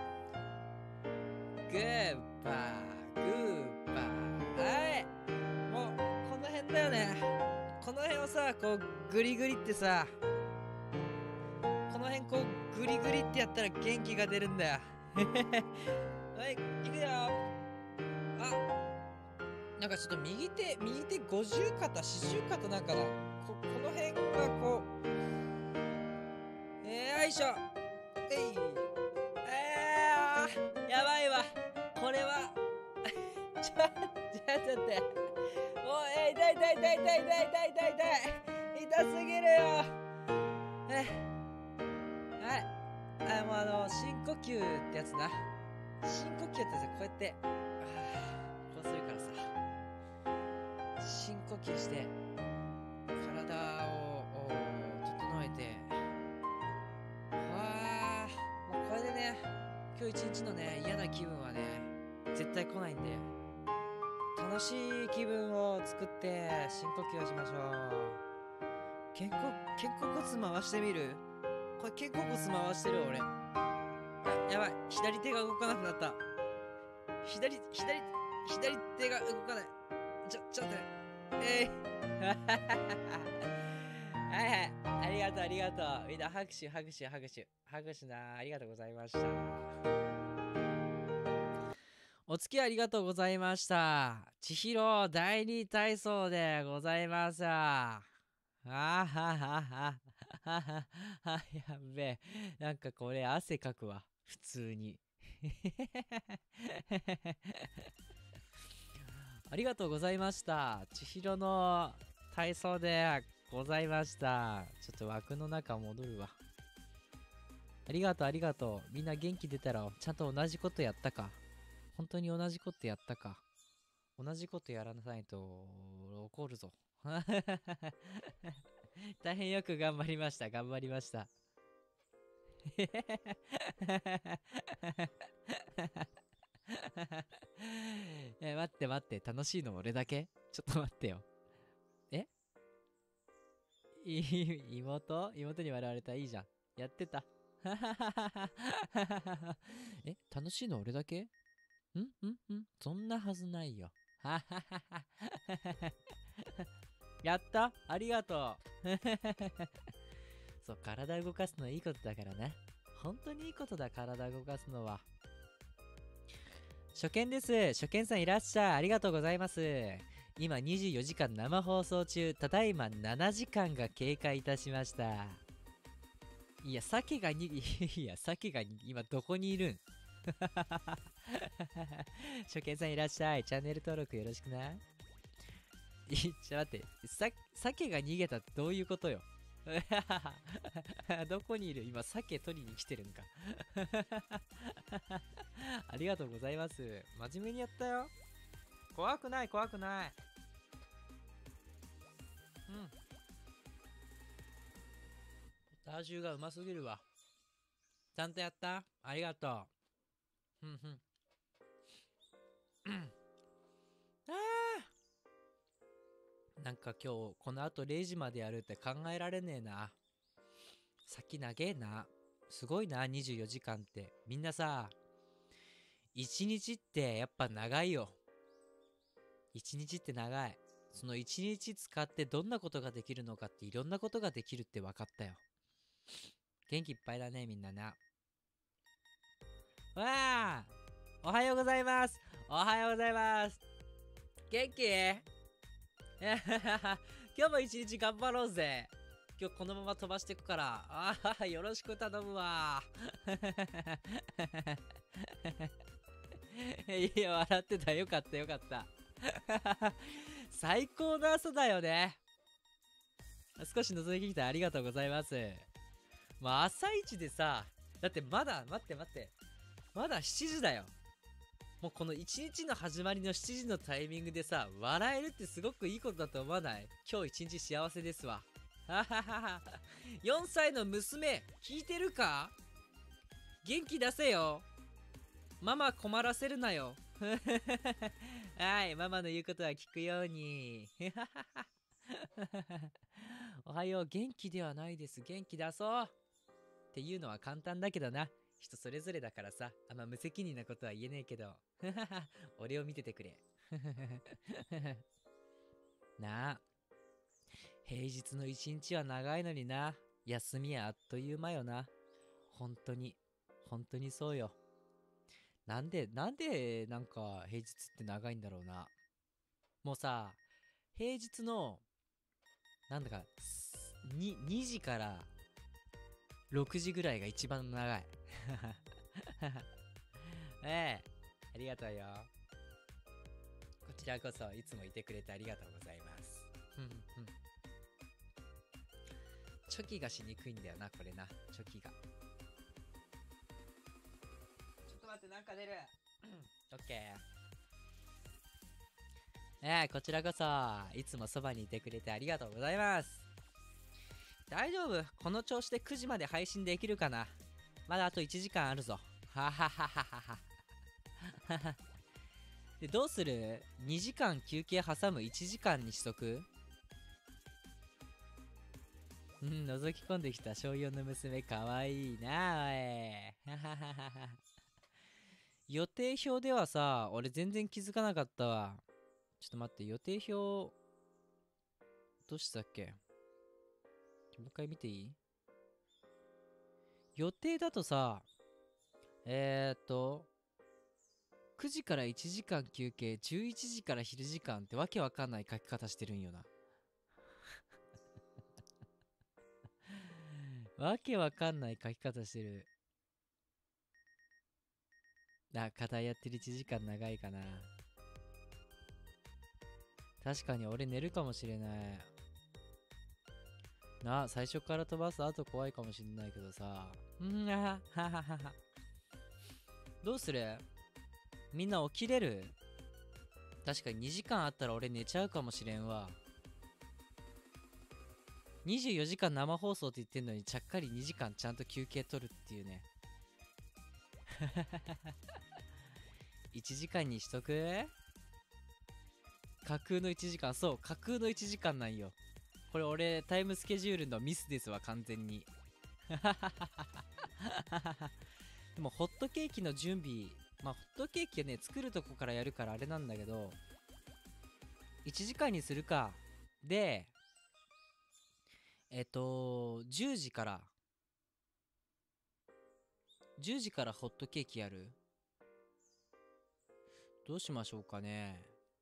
グーパー、グーパー。はい。もう、この辺だよね。この辺をさ、こう、グリグリってさ、この辺こう、グリグリってやったら元気が出るんだよ。はい、いくよ。あ、なんかちょっと右手、右手五十肩、四十肩なんかな。こ、この辺がこう、えー、よいしょ。えい。えー、やばいわ。これは、ちょ、ちょ、ちょっと待って。もう、えー、痛い痛い痛い痛い痛い痛い痛い痛い。痛すぎるよ。えー、はい。あ、もうあの、深呼吸ってやつな。深呼吸ってやつこうやって、あー、こうするからさ。深呼吸して、体を整えて、わー、もうこれでね、今日一日のね、嫌な気分はね、絶対来ないんで、楽しい気分を作って深呼吸をしましょう。肩甲肩甲骨回してみる？これ肩甲骨回してる俺。あ、やばい、左手が動かなくなった。左左左手が動かない。ちょちょっと待って。えい、ー、はいはい、ありがとうありがとう。みんな拍手拍手拍手拍手な。ありがとうございました。お付き合いありがとうございました。千尋第二体操でございます。あーははは。 ははは、やべえ。なんかこれ汗かくわ。普通に。ありがとうございました。千尋の体操でございました。ちょっと枠の中戻るわ。ありがとう、ありがとう。みんな元気出たら、ちゃんと同じことやったか。本当に同じことやったか。同じことやらないと怒るぞ。大変よく頑張りました。頑張りました。え、待って待って。楽しいの俺だけ？ちょっと待ってよ。えい妹妹に笑われた。いいじゃん。やってた。え、楽しいの俺だけ？んんんそんなはずないよ。やった、ありがとう。そう、体動かすのいいことだからね。本当にいいことだ、体動かすのは。初見です。初見さんいらっしゃい。ありがとうございます。今にじゅうよじかん生放送中、ただいまななじかんが経過いたしました。いや、鮭がに、いや、鮭がに、今どこにいるん？初見さんいらっしゃい。チャンネル登録よろしくな。いちょっと待って、さ、鮭が逃げたってどういうことよ？どこにいる？今、鮭取りに来てるんか。ありがとうございます。真面目にやったよ。怖くない、怖くない。うん。チャーシューがうますぎるわ。ちゃんとやった？ありがとう。ふんふん。うん。あー。なんか今日、この後れいじまでやるって考えられねえな。先長えな。すごいな、にじゅうよじかんって。みんなさ、いちにちってやっぱ長いよ。いちにちって長い。そのいちにち使ってどんなことができるのかっていろんなことができるって分かったよ。元気いっぱいだね、みんなな。わあ、おはようございます。おはようございます。元気？今日も一日頑張ろうぜ。今日このまま飛ばしていくから。ああ、よろしく頼むわ。いや、笑ってた。よかった、よかった。最高の朝だよね。少し覗いてきてありがとうございます。まあ、朝一でさ、だってまだ、待って待って。まだしちじだよ。もうこの一日の始まりのしちじのタイミングでさ、笑えるってすごくいいことだと思わない？今日一日幸せですわ。はははは。よんさいの娘、聞いてるか？元気出せよ。ママ困らせるなよ。はい、ママの言うことは聞くように。おはよう、元気ではないです。元気出そう。っていうのは簡単だけどな。人それぞれだからさ、あんま無責任なことは言えねえけど。俺を見ててくれ。なあ。平日の一日は長いのにな。休みはあっという間よな。本当に。本当にそうよ。なんで、なんで、なんか、平日って長いんだろうな。もうさ、平日の、なんだか、に、にじからろくじぐらいが一番長い。ええ、ありがとうよ。こちらこそ、いつもいてくれてありがとうございます。ふんふん。チョキがしにくいんだよな、これな。チョキが。ちょっと待って、なんか出る。オッケー。ええ、こちらこそ、いつもそばにいてくれてありがとうございます。大丈夫。この調子でくじまで配信できるかな。まだあといちじかんあるぞ。はははははは。で、どうする？ に 時間休憩挟むいちじかんにしとく？うん、覗き込んできた小よんの娘かわいいな、おい。予定表ではさ、俺全然気づかなかったわ。ちょっと待って、予定表、どうしたっけ？もう一回見ていい？予定だとさ、えーっと、くじからいちじかん休憩、じゅういちじから昼時間ってわけわかんない書き方してるんよな。 わけわかんない書き方してる。あ、課題やってるいちじかん長いかな。確かに俺寝るかもしれない。な、最初から飛ばす後怖いかもしんないけどさ。んあはははは。どうする？みんな起きれる？確かににじかんあったら俺寝ちゃうかもしれんわ。にじゅうよじかん生放送って言ってんのにちゃっかりにじかんちゃんと休憩取るっていうね。いちじかんにしとく？架空のいちじかん、そう、架空のいちじかんなんよ。これ俺タイムスケジュールのミスですわ、完全に。でもホットケーキの準備、まあホットケーキはね作るとこからやるからあれなんだけど、いちじかんにするか。でえっとじゅうじからじゅうじからホットケーキやる？どうしましょうかね。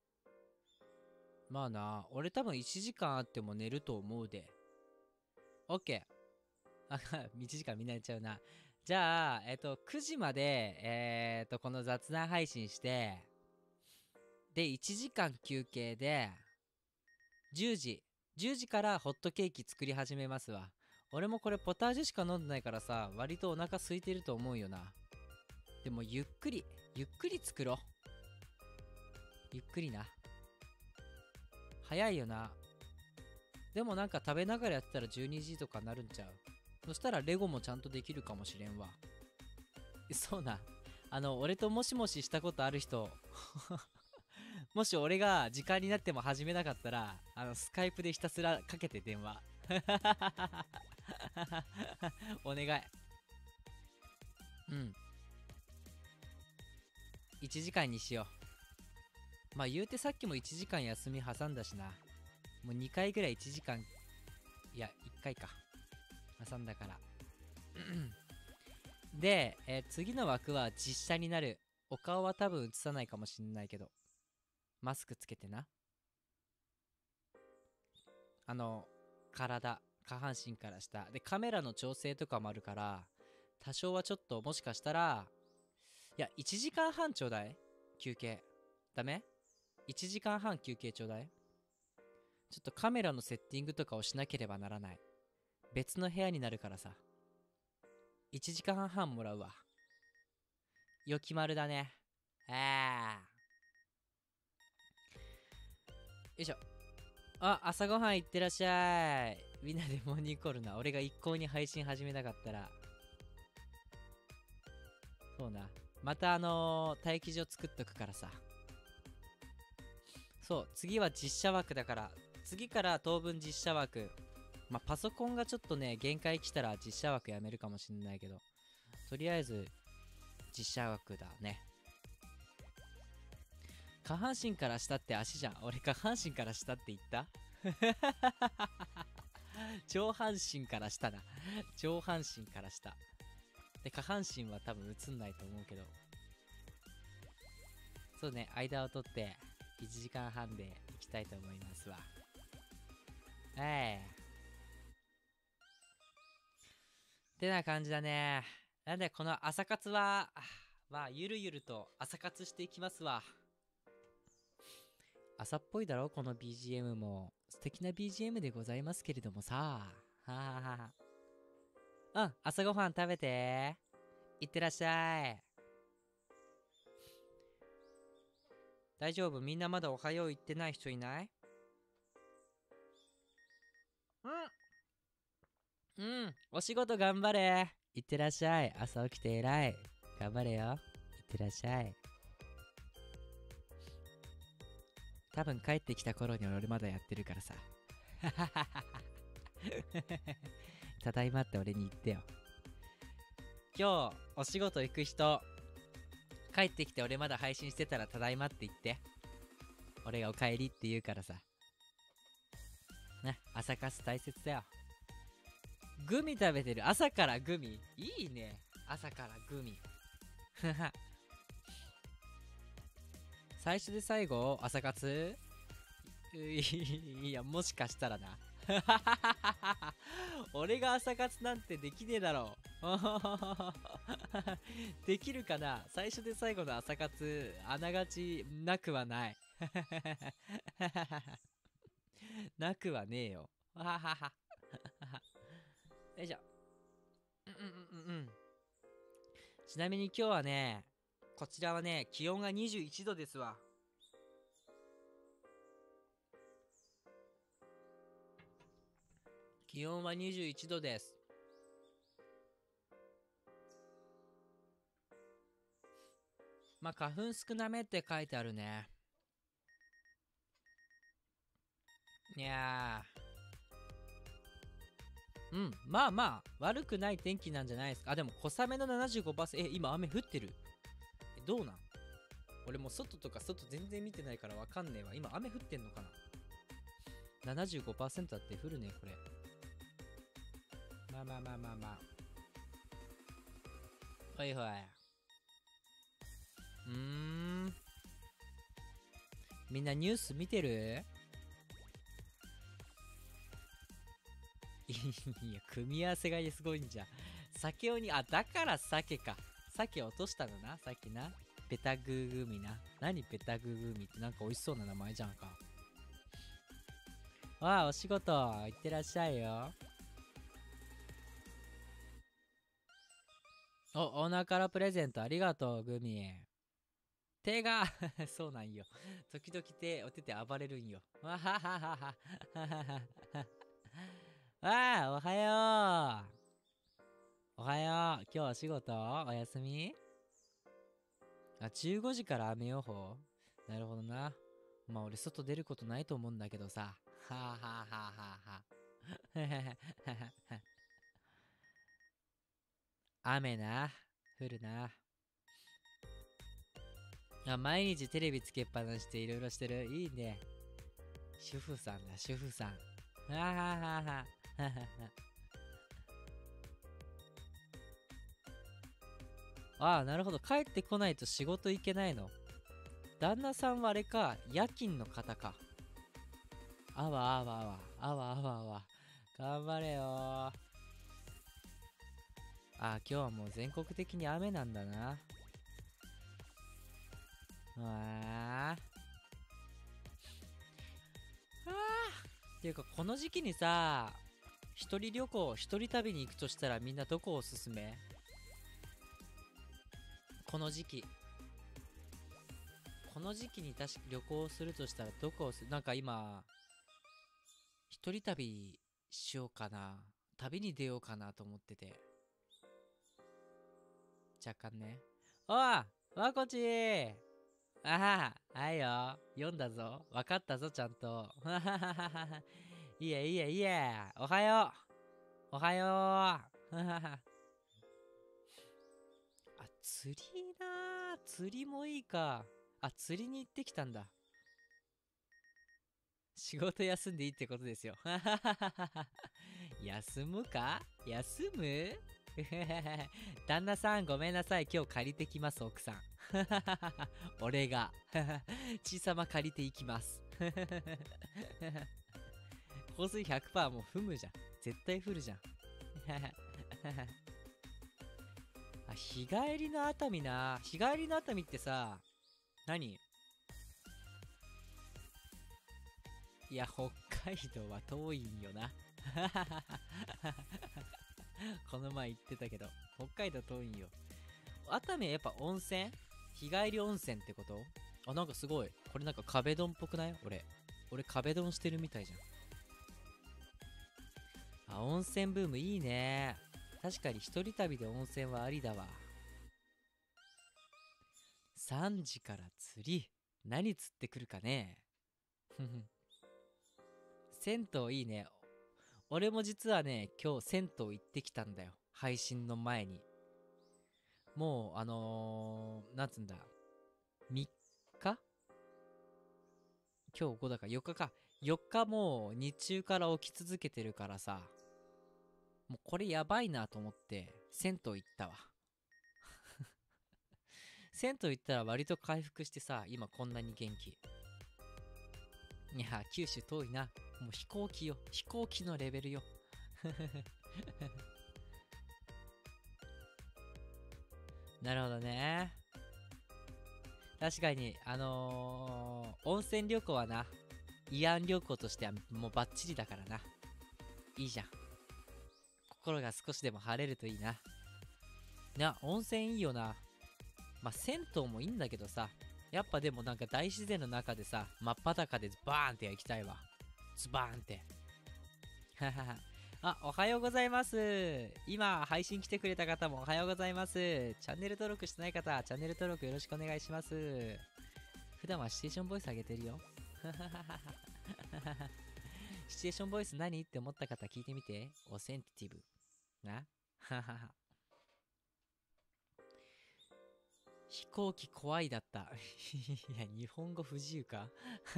まあな、俺多分いちじかんあっても寝ると思うで。オッケー。あ、いちじかんみんな寝ちゃうな。じゃあ、えっと、くじまで、えっと、この雑談配信して、で、いちじかん休憩で、じゅうじ、じゅうじからホットケーキ作り始めますわ。俺もこれポタージュしか飲んでないからさ、割とお腹空いてると思うよな。でもゆっくり、ゆっくり作ろう。ゆっくりな。早いよな。でもなんか食べながらやってたらじゅうにじとかなるんちゃう？そしたらレゴもちゃんとできるかもしれんわ。そうな。あの、俺ともしもししたことある人、もし俺が時間になっても始めなかったら、あの、スカイプでひたすらかけて電話。お願い。うん。いちじかんにしよう。まあ言うてさっきもいちじかん休み挟んだしな。もうにかいぐらいいちじかん、いや、いっかいか。挟んだから。で、えー次の枠は実写になる。お顔は多分映さないかもしんないけど。マスクつけてな。あの、体、下半身から下。で、カメラの調整とかもあるから、多少はちょっともしかしたら、いや、いちじかんはんちょうだい休憩。ダメ？ いち 時間半休憩ちょうだい。ちょっとカメラのセッティングとかをしなければならない。別の部屋になるからさ。いちじかんはんもらうわ。よきまるだね。あー。よいしょ。あ、朝ごはんいってらっしゃい。みんなでモーニングコールな。俺が一向に配信始めなかったら。そうな。またあのー、待機所作っとくからさ。そう、次は実写枠だから。次から当分実写枠。まあ、パソコンがちょっとね、限界来たら実写枠やめるかもしんないけど。とりあえず、実写枠だね。下半身から下って足じゃん。俺下半身から下って言った？上半身から下だ。上半身から下。で、下半身は多分映んないと思うけど。そうね、間を取っていちじかんはんでいきたいと思いますわ。ええ。ってな感じだね。なんでこの朝活は、まあ、ゆるゆると朝活していきますわ。朝っぽいだろこの ビージーエム も。素敵な ビージーエム でございますけれどもさ。はははは。うん、朝ごはん食べて。いってらっしゃい。大丈夫？みんなまだおはよう言ってない人いない？うん。うん。お仕事頑張れ。いってらっしゃい。朝起きて偉い。頑張れよ。いってらっしゃい。多分帰ってきた頃に俺まだやってるからさ。ただいまって俺に言ってよ。今日お仕事行く人、帰ってきて俺まだ配信してたらただいまって言って。俺がお帰りって言うからさ。な、朝活大切だよ。グミ食べてる。朝からグミいいね。朝からグミ。最初で最後朝活いや、もしかしたらな。 俺が朝活なんてできねえだろう。できるかな。最初で最後の朝活、あながちなくはない。なくはねえよ。わははは。よいしょ。うんうんうんうん。ちなみに今日はね、こちらはね、気温がにじゅういちどですわ。気温はにじゅういちどです。まあ、花粉少なめって書いてあるね。いやー、うん、まあまあ、悪くない天気なんじゃないですか。あ、でも小雨の ななじゅうごパーセント、え、今雨降ってる？え、どうなん？俺もう外とか外全然見てないからわかんねえわ。今雨降ってんのかな？ ななじゅうごパーセント だって降るね、これ。まあまあまあまあまあ。ほいほい。うーん。みんなニュース見てる？いや、組み合わせがすごいんじゃん。酒をに、あ、だから鮭か。鮭落としたのな、さっきな。ベタグーグミな。何ベタグーグミってなんか美味しそうな名前じゃんか。わあ、お仕事、行ってらっしゃいよ。お、オーナーからプレゼントありがとう、グミ。手がそうなんよ。時々手、お手て暴れるんよ。わはははは。わあ、おはよう。おはよう。今日お仕事お休み？あ、じゅうごじから雨予報？なるほどな。まあ俺外出ることないと思うんだけどさ。はあはあはあはあ。雨な。降るな。あ、毎日テレビつけっぱなしでいろいろしてる。いいね。主婦さんだ、主婦さん。はははは。ああ、なるほど。帰ってこないと仕事行けないの。旦那さんはあれか、夜勤の方か。あわあわあわ、あわあわあわ。頑張れよー。ああ、今日はもう全国的に雨なんだな。うわあ。あーっていうか、この時期にさ、一人旅行、一人旅に行くとしたらみんなどこおすすめ？この時期。この時期に確か旅行するとしたらどこをす、なんか今、一人旅しようかな。旅に出ようかなと思ってて。若干ね。おわわこちー。ああ、はいよ。読んだぞ。わかったぞ、ちゃんと。いいや、いいや、いいや。おはよう。おはよう。あ、釣りなー。釣りもいいか。あ、釣りに行ってきたんだ。仕事休んでいいってことですよ。休むか？休む？旦那さんごめんなさい。今日借りてきます、奥さん。俺が。小さま借りていきます。香水 ひゃくパーセント もう踏むじゃん。絶対降るじゃん。あ、日帰りの熱海な。日帰りの熱海ってさ、何？いや、北海道は遠いんよな。この前言ってたけど、北海道遠いんよ。熱海はやっぱ温泉？日帰り温泉ってこと？あ、なんかすごい。これなんか壁ドンっぽくない？俺。俺壁ドンしてるみたいじゃん。あ、温泉ブームいいね。確かに一人旅で温泉はありだわ。さんじから釣り。何釣ってくるかね。銭湯いいね。俺も実はね、今日銭湯行ってきたんだよ。配信の前に。もう、あのー、なんつうんだ。みっか？今日ごだからよっかか。よっかもう日中から起き続けてるからさ。もうこれやばいなと思って、銭湯行ったわ。銭湯行ったら割と回復してさ、今こんなに元気。 いや、九州遠いな。もう飛行機よ。飛行機のレベルよ。なるほどね。確かに、あのー、温泉旅行はな、慰安旅行としてはもうバッチリだからな。いいじゃん。心が少しでも晴れるといいな。な、温泉いいよな。まあ、銭湯もいいんだけどさ。やっぱでもなんか大自然の中でさ、真っ裸でバーンって行きたいわ。ズバーンって。ははは。あ、おはようございます。今、配信来てくれた方もおはようございます。チャンネル登録してない方、チャンネル登録よろしくお願いします。普段はシチュエーションボイスあげてるよ。シチュエーションボイス何って思った方聞いてみて。オセンティブ。な。飛行機怖いだった。いや、日本語不自由か。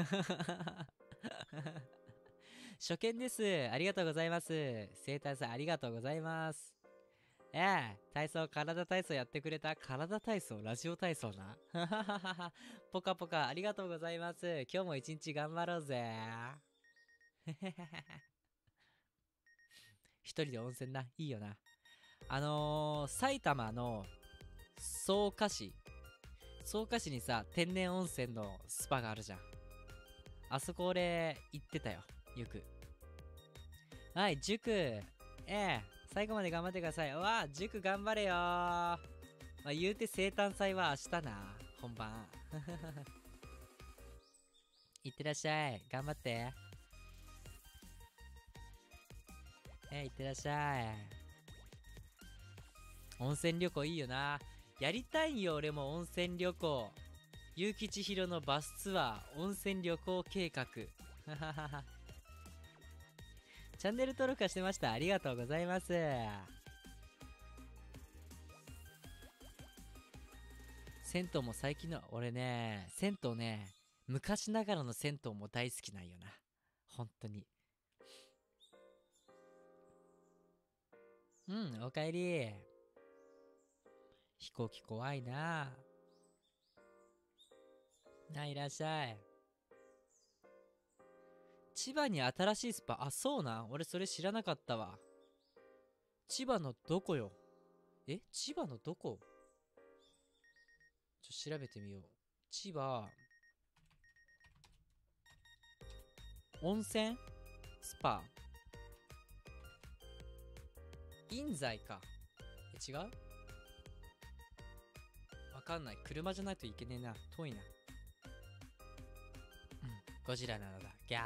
初見です。ありがとうございます。生体さんありがとうございます。ええ、体操、体体操やってくれた。体体操、ラジオ体操な。ポカポカありがとうございます。今日も一日頑張ろうぜ。一人で温泉な。いいよな。あのー、埼玉の草加市。草加市にさ、天然温泉のスパがあるじゃん。あそこ俺行ってたよ。よく。はい、塾。ええ、最後まで頑張ってください。うわ、塾頑張れよー。まあ、言うて生誕祭は明日な。本番。いってらっしゃい。頑張って。えー、いってらっしゃい。温泉旅行いいよな。やりたいよ、俺も温泉旅行。結城千尋のバスツアー、温泉旅行計画。チャンネル登録はしてました。ありがとうございます。銭湯も最近の、俺ね、銭湯ね、昔ながらの銭湯も大好きなんよな。本当に。うん、おかえり。飛行機怖いな。あ、いらっしゃい。千葉に新しいスパ、あ、そうなん、俺それ知らなかったわ。千葉のどこよ。え、千葉のどこ。ちょ、調べてみよう。千葉、温泉スパ印西か。え、違う。わかんない。車じゃないといけねえな。遠いな。うん、ゴジラなのだ。ギャ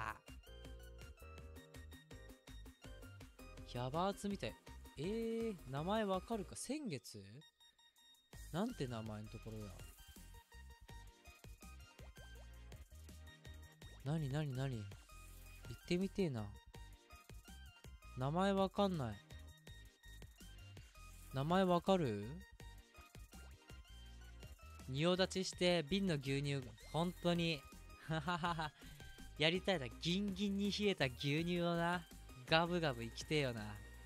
ー。ヤバーツみたい。えー、名前わかるか。先月なんて名前のところだ。なになになに、行ってみてえな。名前わかんない。名前わかる。仁王立ちして瓶の牛乳、本当に。はははは。やりたいな。ギンギンに冷えた牛乳をな。ガブガブ生きてえよな。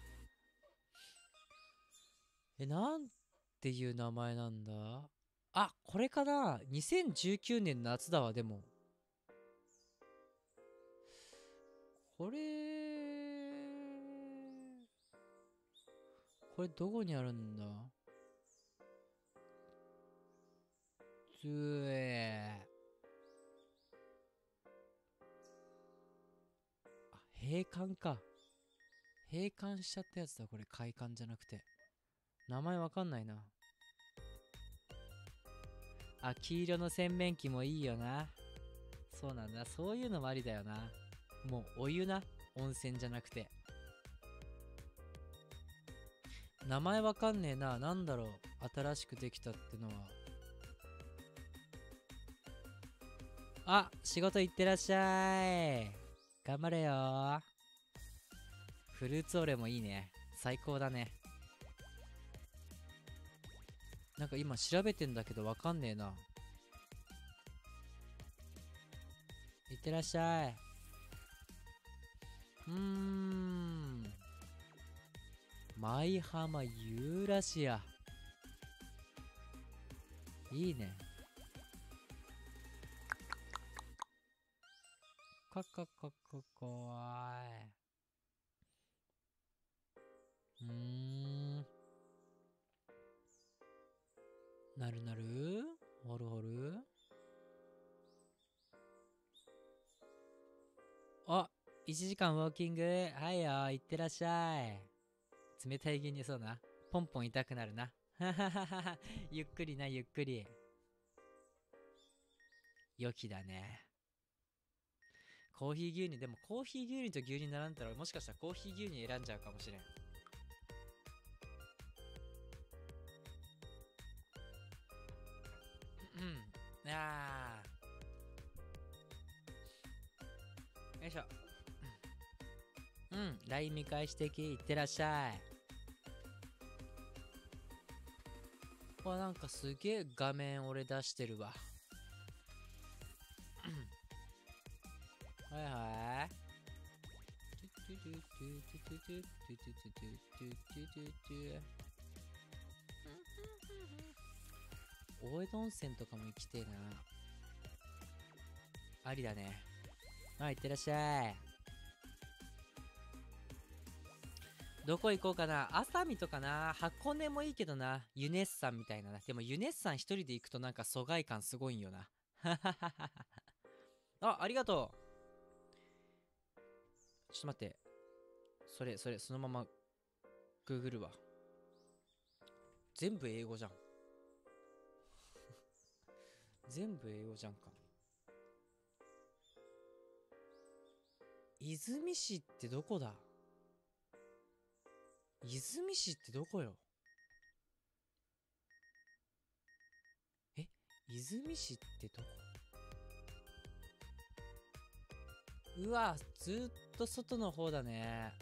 え、なんていう名前なんだ。あ、これかな。にせんじゅうきゅうねん夏だわ、でも。これ、これどこにあるんだ。つえー。あ、閉館か。閉館しちゃったやつだ、これ。開館じゃなくて。名前わかんないな。あ、黄色の洗面器もいいよな。そうなんだ。そういうのもありだよな。もうお湯な。温泉じゃなくて。名前わかんねえな。なんだろう。新しくできたってのは。あ、仕事行ってらっしゃい。頑張れよ。フルーツオレもいいね。最高だね。なんか今調べてんだけどわかんねえな。いってらっしゃい。うーん。舞浜ユーラシア。いいね。 かかかか怖い。うーん。なるなるほるほる。あ、いちじかんウォーキング。はいよ、いってらっしゃい。冷たい牛乳そうな。ポンポン痛くなるな。はははは。ゆっくりな、ゆっくり。良きだね。コーヒー牛乳、でもコーヒー牛乳と牛乳並んだらもしかしたらコーヒー牛乳選んじゃうかもしれん。うん。あー。よいしょ。うん。ライン 見返してき。いってらっしゃい。わ、なんかすげえ画面俺出してるわ。はいはい。大江戸温泉とかも行きてえな。ありだね。はい、いってらっしゃい。どこ行こうかな。熱海とかな。箱根もいいけどな。ユネッサンみたいなな。でもユネッサン一人で行くとなんか疎外感すごいんよな。あ、ありがとう。ちょっと待って。それ、それ、そのまま、グーグルわ。全部英語じゃん。全部英語じゃんか。出水市ってどこだ？出水市ってどこよ？え、出水市ってどこ？うわ、ずっと外の方だね。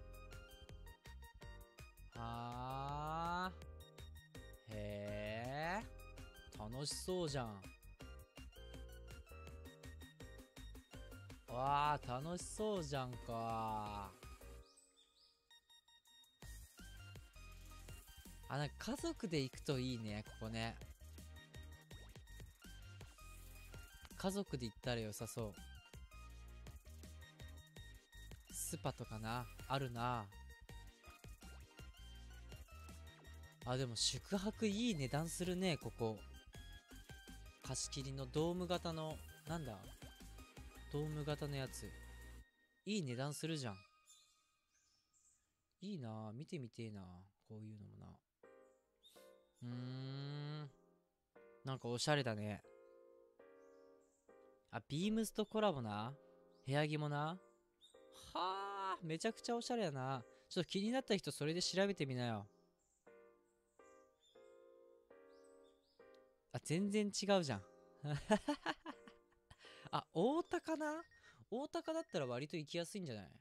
はあ。へえ。楽しそうじゃん。わあ、楽しそうじゃんか。あ、なんか家族で行くといいね、ここね。家族で行ったら良さそう。スパとかな、あるな。あ、でも宿泊いい値段するね、ここ。貸し切りのドーム型の、なんだドーム型のやつ。いい値段するじゃん。いいなぁ。見てみてえな。こういうのもな。うーん。なんかおしゃれだね。あ、ビームスとコラボな。部屋着もな。はあ、めちゃくちゃおしゃれやな。ちょっと気になった人それで調べてみなよ。あ、全然違うじゃん。あ、大高な。大高だったら割と行きやすいんじゃない？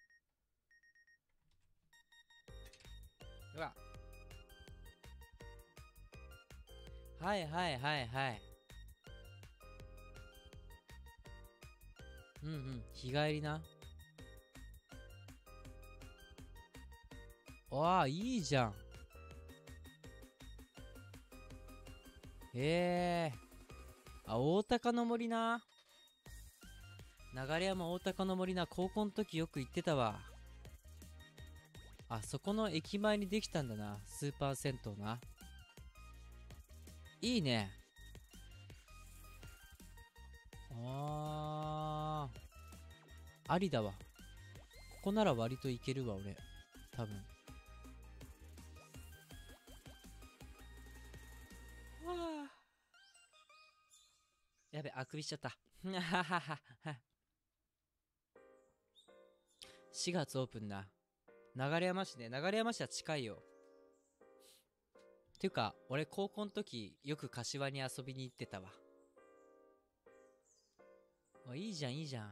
うわ。はいはいはいはい。うんうん。日帰りな。わあ、いいじゃん。へえ。あ、大高の森な。流山大高の森な。高校の時よく行ってたわ。あ、そこの駅前にできたんだな。スーパー銭湯な。いいね。あー。ありだわ。ここなら割といけるわ、俺。多分。はあ。やべ、あくびしちゃった。しがつオープンな。流山市ね。流山市は近いよ。ていうか、俺高校の時よく柏に遊びに行ってたわ。あ、いいじゃん、いいじゃん。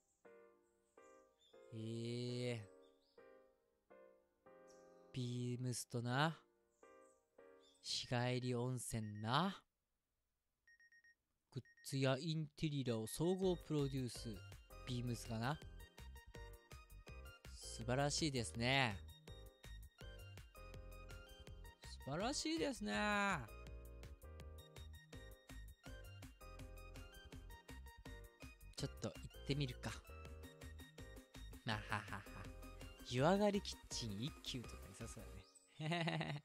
へえ。ビームスとな。日帰り温泉な。グッズやインテリアを総合プロデュース。ビームスかな。素晴らしいですね。素晴らしいですね。ちょっと行ってみるか。 あははは。湯上がりキッチン一休とかいさそうだね。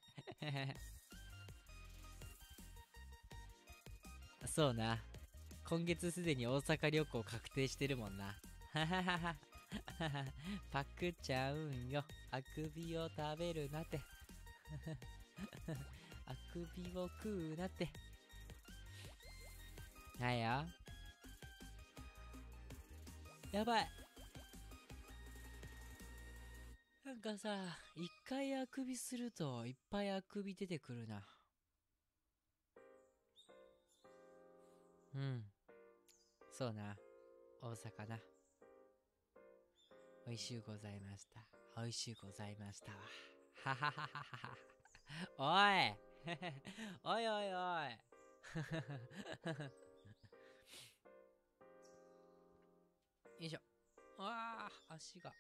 そうな。今月すでに大阪旅行確定してるもんな。はははは。パクっちゃうんよ。あくびを食べるなって。あくびを食うなって。はいよ。やばい。なんかさ、一回あくびするといっぱいあくび出てくるな。うん。そうな。大阪な。美味しゅうございました。美味しゅうございましたわ。ははははは。おいおいおいおいよいしょ。ああ、足が。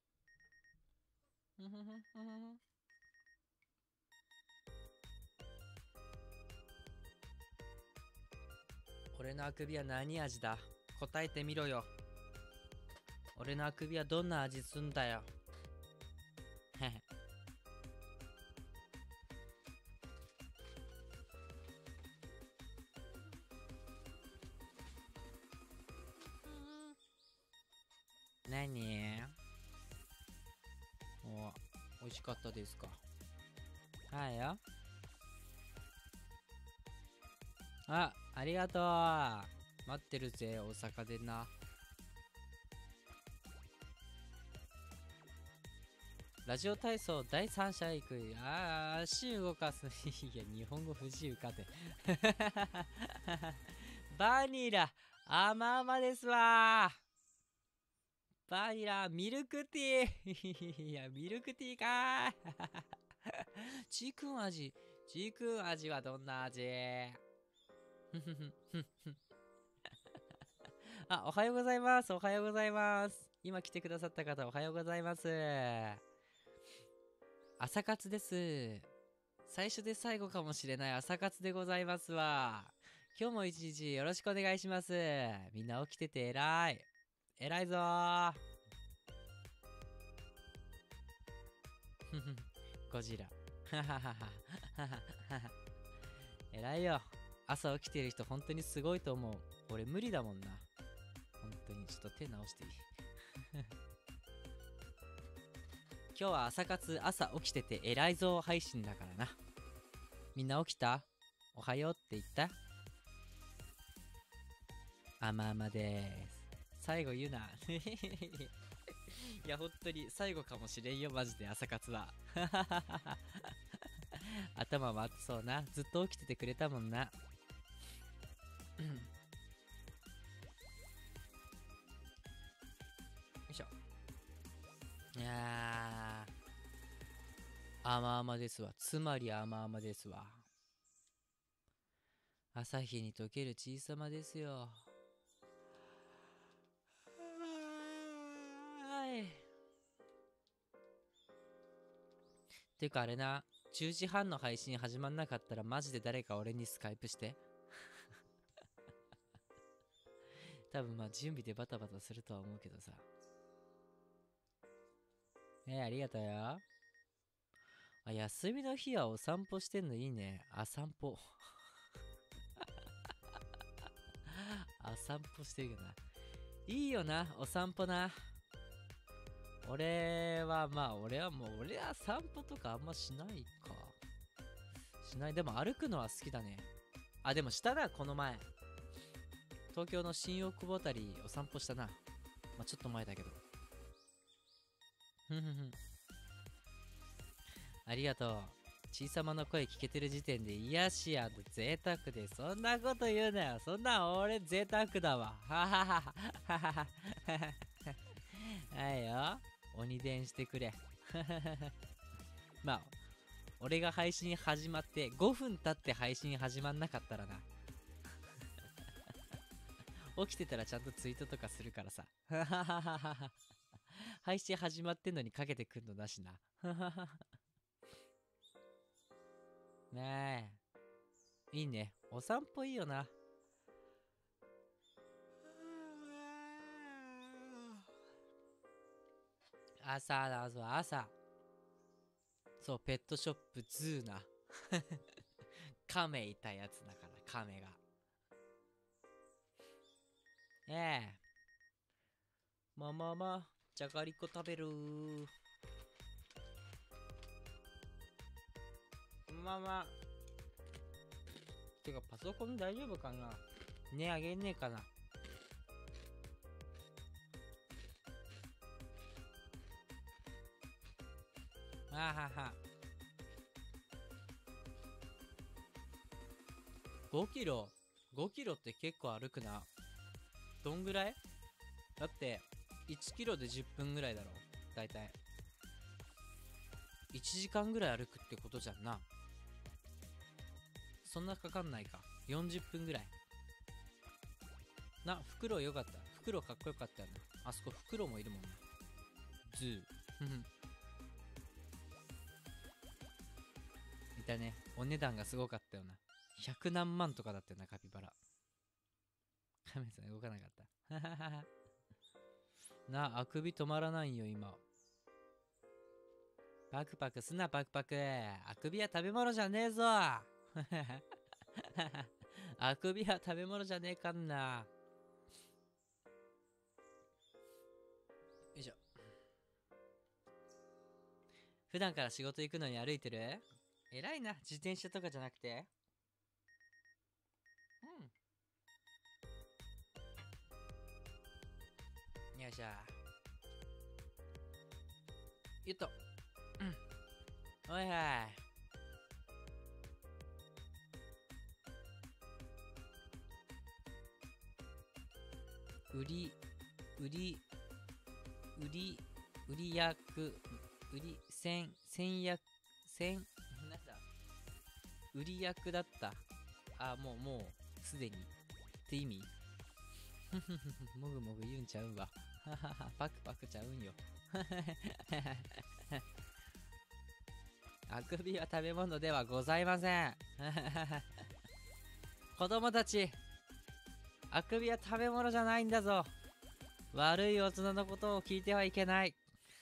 俺のあくびは何味だ？答えてみろよ。俺のあくびはどんな味すんだよ。へへ。何？お、美味しかったですか？はいよ。あ、ありがとう。待ってるぜ、大阪でな。ラジオ体操第三者行く。あー、足動かす。いや、日本語不自由かて。バニラ、甘々ですわ。バニラ、ミルクティー。いや、ミルクティーかー。チークン味。チークン味はどんな味？あ、おはようございます。おはようございます。今来てくださった方、おはようございます。朝活です。最初で最後かもしれない朝活でございますわ。今日も一日よろしくお願いします。みんな起きてて偉い。偉いぞー。ゴジラ。偉いよ。朝起きてる人本当にすごいと思う。俺無理だもんな。本当にちょっと手直していい？今日は朝活朝起きてて偉いぞ配信だからな。みんな起きた？おはようって言った？あまあまです。最後言うな。いや、本当に最後かもしれんよ、マジで朝活は。頭も熱そうな。ずっと起きててくれたもんな。うん。よいしょ。いやー、甘々ですわ。つまり甘々ですわ。朝日に溶ける小さまですよ。はい。てかあれな、じゅうじはんの配信始まんなかったらマジで誰か俺にスカイプして。多分まあ準備でバタバタするとは思うけどさ。えー、ありがとうよ。あ、休みの日はお散歩してんのいいね。あ、散歩。あ、散歩してるよな。いいよな、お散歩な。俺はまあ、俺はもう、俺は散歩とかあんましないか。しない。でも歩くのは好きだね。あ、でもしたな、この前。東京の新大久保あたりお散歩したな。まあ、ちょっと前だけど。ふんふんふん。ありがとう。小さまの声聞けてる時点で癒しや贅沢で、そんなこと言うなよ。そんな俺贅沢だわ。はははははは。はいよ。鬼伝してくれ。まあ、俺が配信始まってごふん経って配信始まんなかったらな。起きてたらちゃんとツイートとかするからさ。配信始まってんのにかけてくんのなしな。ねえ。いいね。お散歩いいよな。 朝だぞ、朝。そう、ペットショップズーな。亀いたやつだから、亀が。ええ。ままま、じゃがりこ食べるー。まま。てか、パソコン大丈夫かな？ねあげんねえかな。あはは。ごキロ ?ご キロって結構歩くな。どんぐらい？だって、いちキロでじゅっぷんぐらいだろ。だいたい。いちじかんぐらい歩くってことじゃんな。そんなかかんないか。よんじゅっぷんぐらい。な、フクロウよかった。フクロウかっこよかったよな。あそこフクロウもいるもんな。ズー。いたね。お値段がすごかったよな。ひゃくなんまんとかだったよな、カピバラ。カメさん動かなかった。なあ、あくび止まらないよ、今。パクパクすな、パクパク。あくびは食べ物じゃねえぞ。あくびは食べ物じゃねえかんな。よいしょ。普段から仕事行くのに歩いてる？偉いな、自転車とかじゃなくて。うん。よいしょ。ゆっと。うん。おいはい。売り、売り、売り、売り役、売り、千、千役、千、なんだ、売り役だった。あ、もう、もう、すでに。って意味？もぐもぐ言うんちゃうわ。パクパクちゃうんよ。あくびは食べ物ではございません。子供たち、あくびは食べ物じゃないんだぞ。悪い大人のことを聞いてはいけない。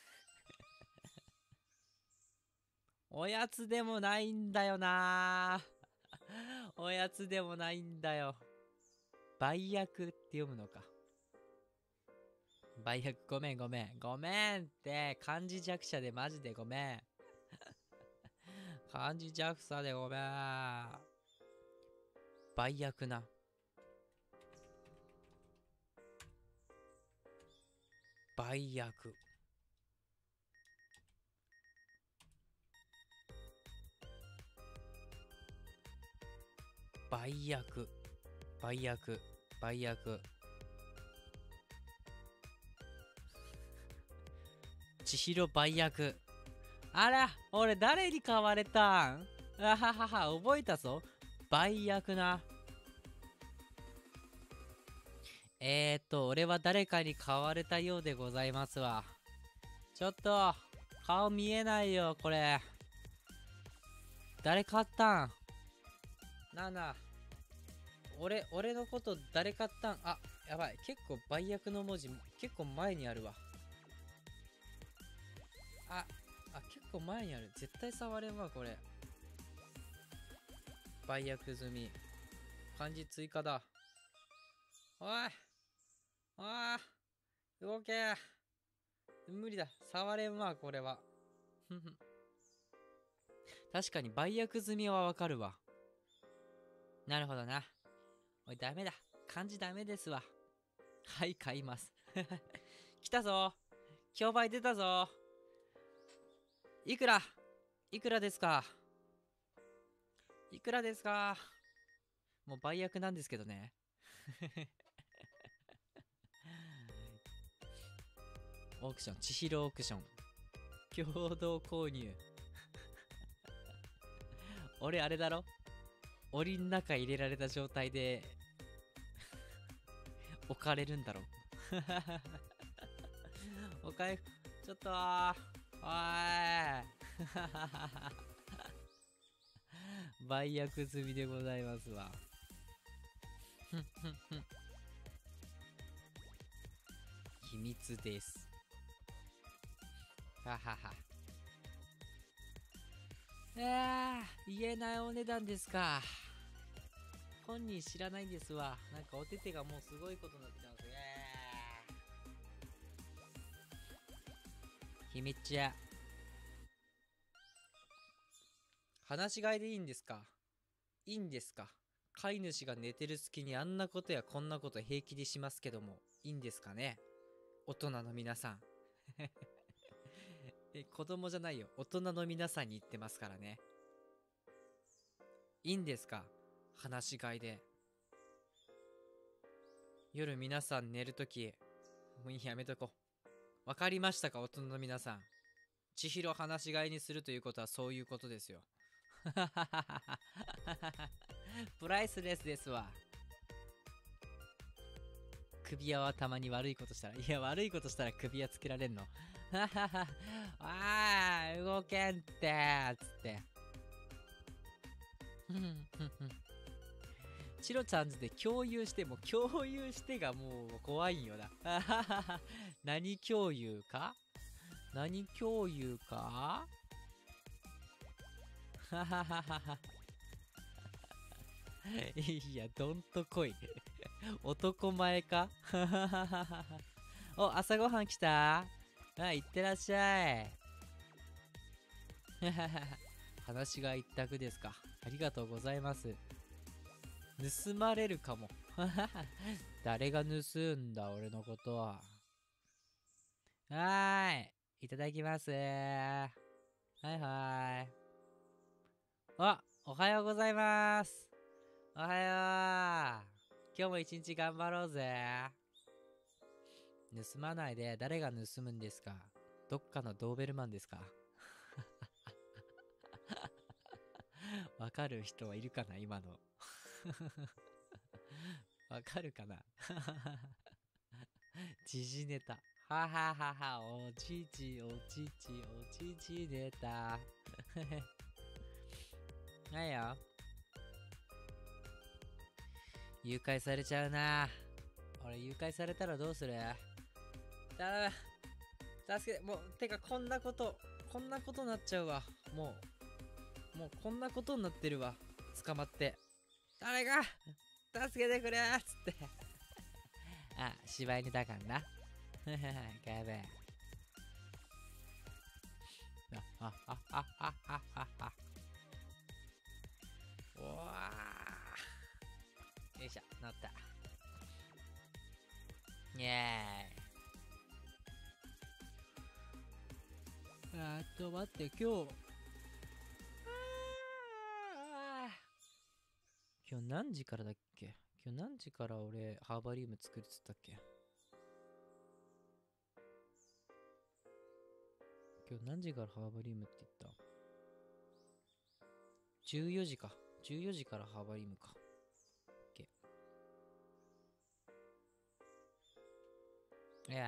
おやつでもないんだよな。おやつでもないんだよ。売薬って読むのか。売薬、ごめんごめん。ごめんって、漢字弱者でマジでごめん。漢字弱者でごめん。売薬な。売薬。売薬。売薬。売薬。千尋売薬。あら、俺誰に買われたん？あははは、覚えたぞ。売薬な。えーっと、俺は誰かに買われたようでございますわ。ちょっと、顔見えないよ、これ。誰買ったん？なあなあ。俺、俺のこと誰買ったん？あ、やばい。結構売薬の文字、結構前にあるわ。あ、あ、結構前にある。絶対触れんわ、これ。売薬済み。漢字追加だ。おい。ああ、動け。無理だ。触れんわ、これは。確かに売薬済みはわかるわ。なるほどな。おい、ダメだ。漢字ダメですわ。はい、買います。来たぞ。競売出たぞ。いくら？いくらですか？いくらですか？もう売薬なんですけどね。オークション、千尋オークション。共同購入。俺あれだろ？檻の中入れられた状態で置かれるんだろ。おかえ、ちょっとー、おーい。売薬済みでございますわ。秘密です。 ははは。えー、言えないお値段ですか。本人知らないんですわ。なんかお手手がもうすごいことになってます。えー、秘密や。放し飼いでいいんですか？いいんですか？飼い主が寝てる隙にあんなことやこんなこと平気でしますけども、いいんですかね？大人の皆さん。え、子供じゃないよ。大人の皆さんに言ってますからね。いいんですか？放し飼いで。夜皆さん寝るとき、もういい、やめとこう。わかりましたか、大人の皆さん。千尋を放し飼いにするということはそういうことですよ。プライスレスですわ。首輪はたまに悪いことしたら、いや、悪いことしたら首輪つけられんの。あー、動けんってー、つって。チロちゃんズで共有しても共有してがもう怖いんよな。何共有か何共有かいや、どんとこい。男前か。お、朝ごはん来た？あ、いってらっしゃい。話が一択ですか。ありがとうございます。盗まれるかも。誰が盗んだ俺のことは。はーい。いただきます。はいはい。あ、おはようございます。おはよう。今日も一日頑張ろうぜ。盗まないで。誰が盗むんですか？どっかのドーベルマンですか？わかる人はいるかな今の。わかるかな。時事ネタ。はははは、おちち、おちち、おちちネタ。はいよ。誘拐されちゃうな。俺誘拐されたらどうする？だめ。助けて、もう、てかこんなこと、こんなことになっちゃうわ。もう、もうこんなことになってるわ。捕まって。誰か助けてくれーっつって。あ、柴犬だからな。やべえ。あ、あ、あ、あ、あ、あ、あ、あ。おわー。よいしょ、乗った。イエーイ。あーっと、待って、今日。今日何時からだっけ？今日何時から俺、ハーバリウム作るっつったっけ？今日何時からハーバリウムって言った？ じゅうよ 時か。じゅうよじからハーバリウムか。OK。いや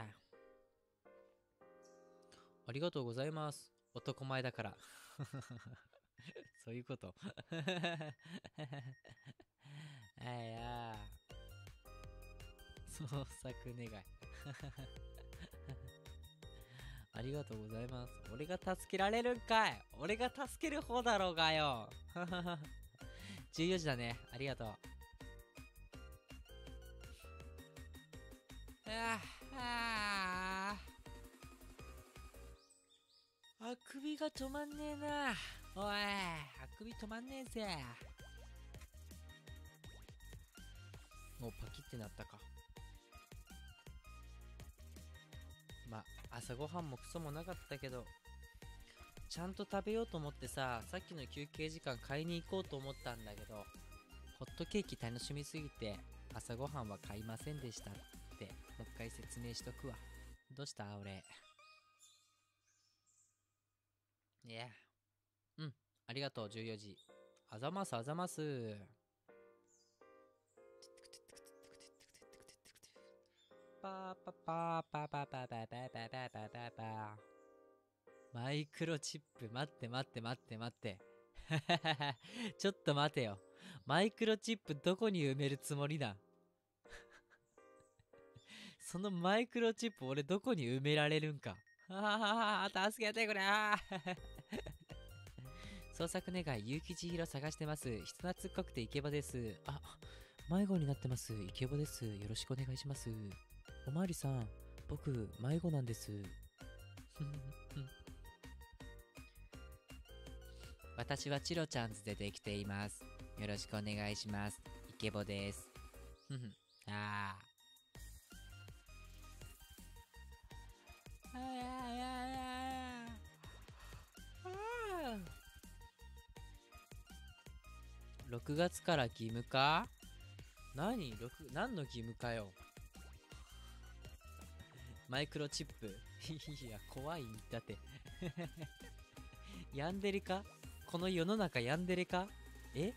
ありがとうございます。男前だから。そういうこと。あいや創作願い。ありがとうございます。俺が助けられるんかい？俺が助ける方だろうがよ。じゅうよじだね。ありがとう。あああくびが止まんねえな。おい、あくび止まんねえぜ。もうパキってなったか。まあ、朝ごはんもクソもなかったけど、ちゃんと食べようと思ってさ、さっきの休憩時間買いに行こうと思ったんだけど、ホットケーキ楽しみすぎて、朝ごはんは買いませんでしたって、もう一回説明しとくわ。どうした俺。いや。うん。ありがとう、じゅうよじ。あざますあざます。パーパパーパーパーパーパーパーパーパーパーパーパーパー。マイクロチップ、待って待って待って待って。ちょっと待てよ。マイクロチップどこに埋めるつもりだ？そのマイクロチップ俺どこに埋められるんか。 ああ、助けてくれー捜索願い、結城千尋探してます。人懐っこくてイケボです。あ、迷子になってます。イケボです。よろしくお願いします。おまわりさん、僕、迷子なんです。私はチロちゃんズでできています。よろしくお願いします。イケボです。ああ。ああ。ろくがつから義務化？何？ ろく 何の義務化よ。マイクロチップいや、怖いんだってヤンデレか？この世の中ヤンデレか？え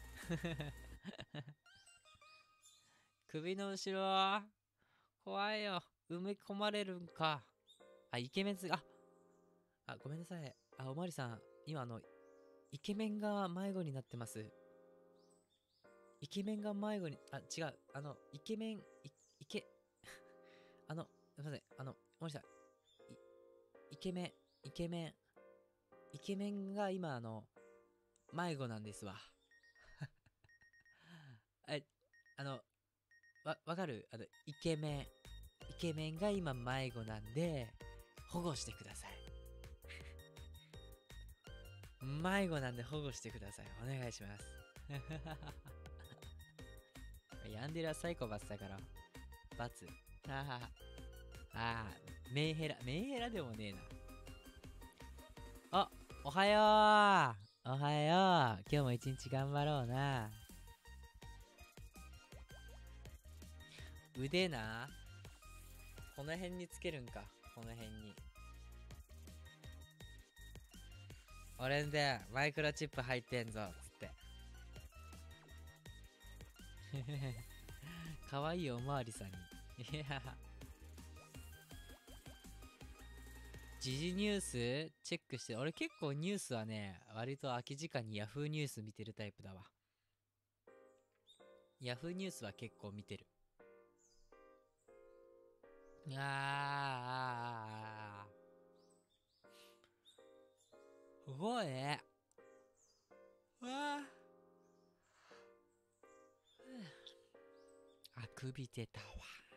首の後ろ怖いよ。埋め込まれるんか。あ、イケメンつ、あ、あ、ごめんなさい。あ、おまわりさん、今あの、イケメンが迷子になってます。イケメンが迷子に、あ、違う。あの、イケメン、い、イケ、あの、すいません。あの、おまわりさん、い、イケメン、イケメン、イケメンが今あの、迷子なんですわ。え、あの、わ、わかる？あの、イケメン。イケメンが今迷子なんで、保護してください。迷子なんで保護してください。お願いします。ヤンデレはサイコパスだから。罰。ああ。ああ、メンヘラ。メンヘラでもねえな。あ、おはよう。おはよう。今日も一日頑張ろうな。腕な。この辺につけるんか。この辺に。俺んでマイクロチップ入ってんぞ。つって。かわいいおまわりさんに。いや。時事ニュースチェックして、俺結構ニュースはね、割と空き時間にヤフーニュース見てるタイプだわ。ヤフーニュースは結構見てる。あーあーあー。すごいね。わあ。あくびてたわ。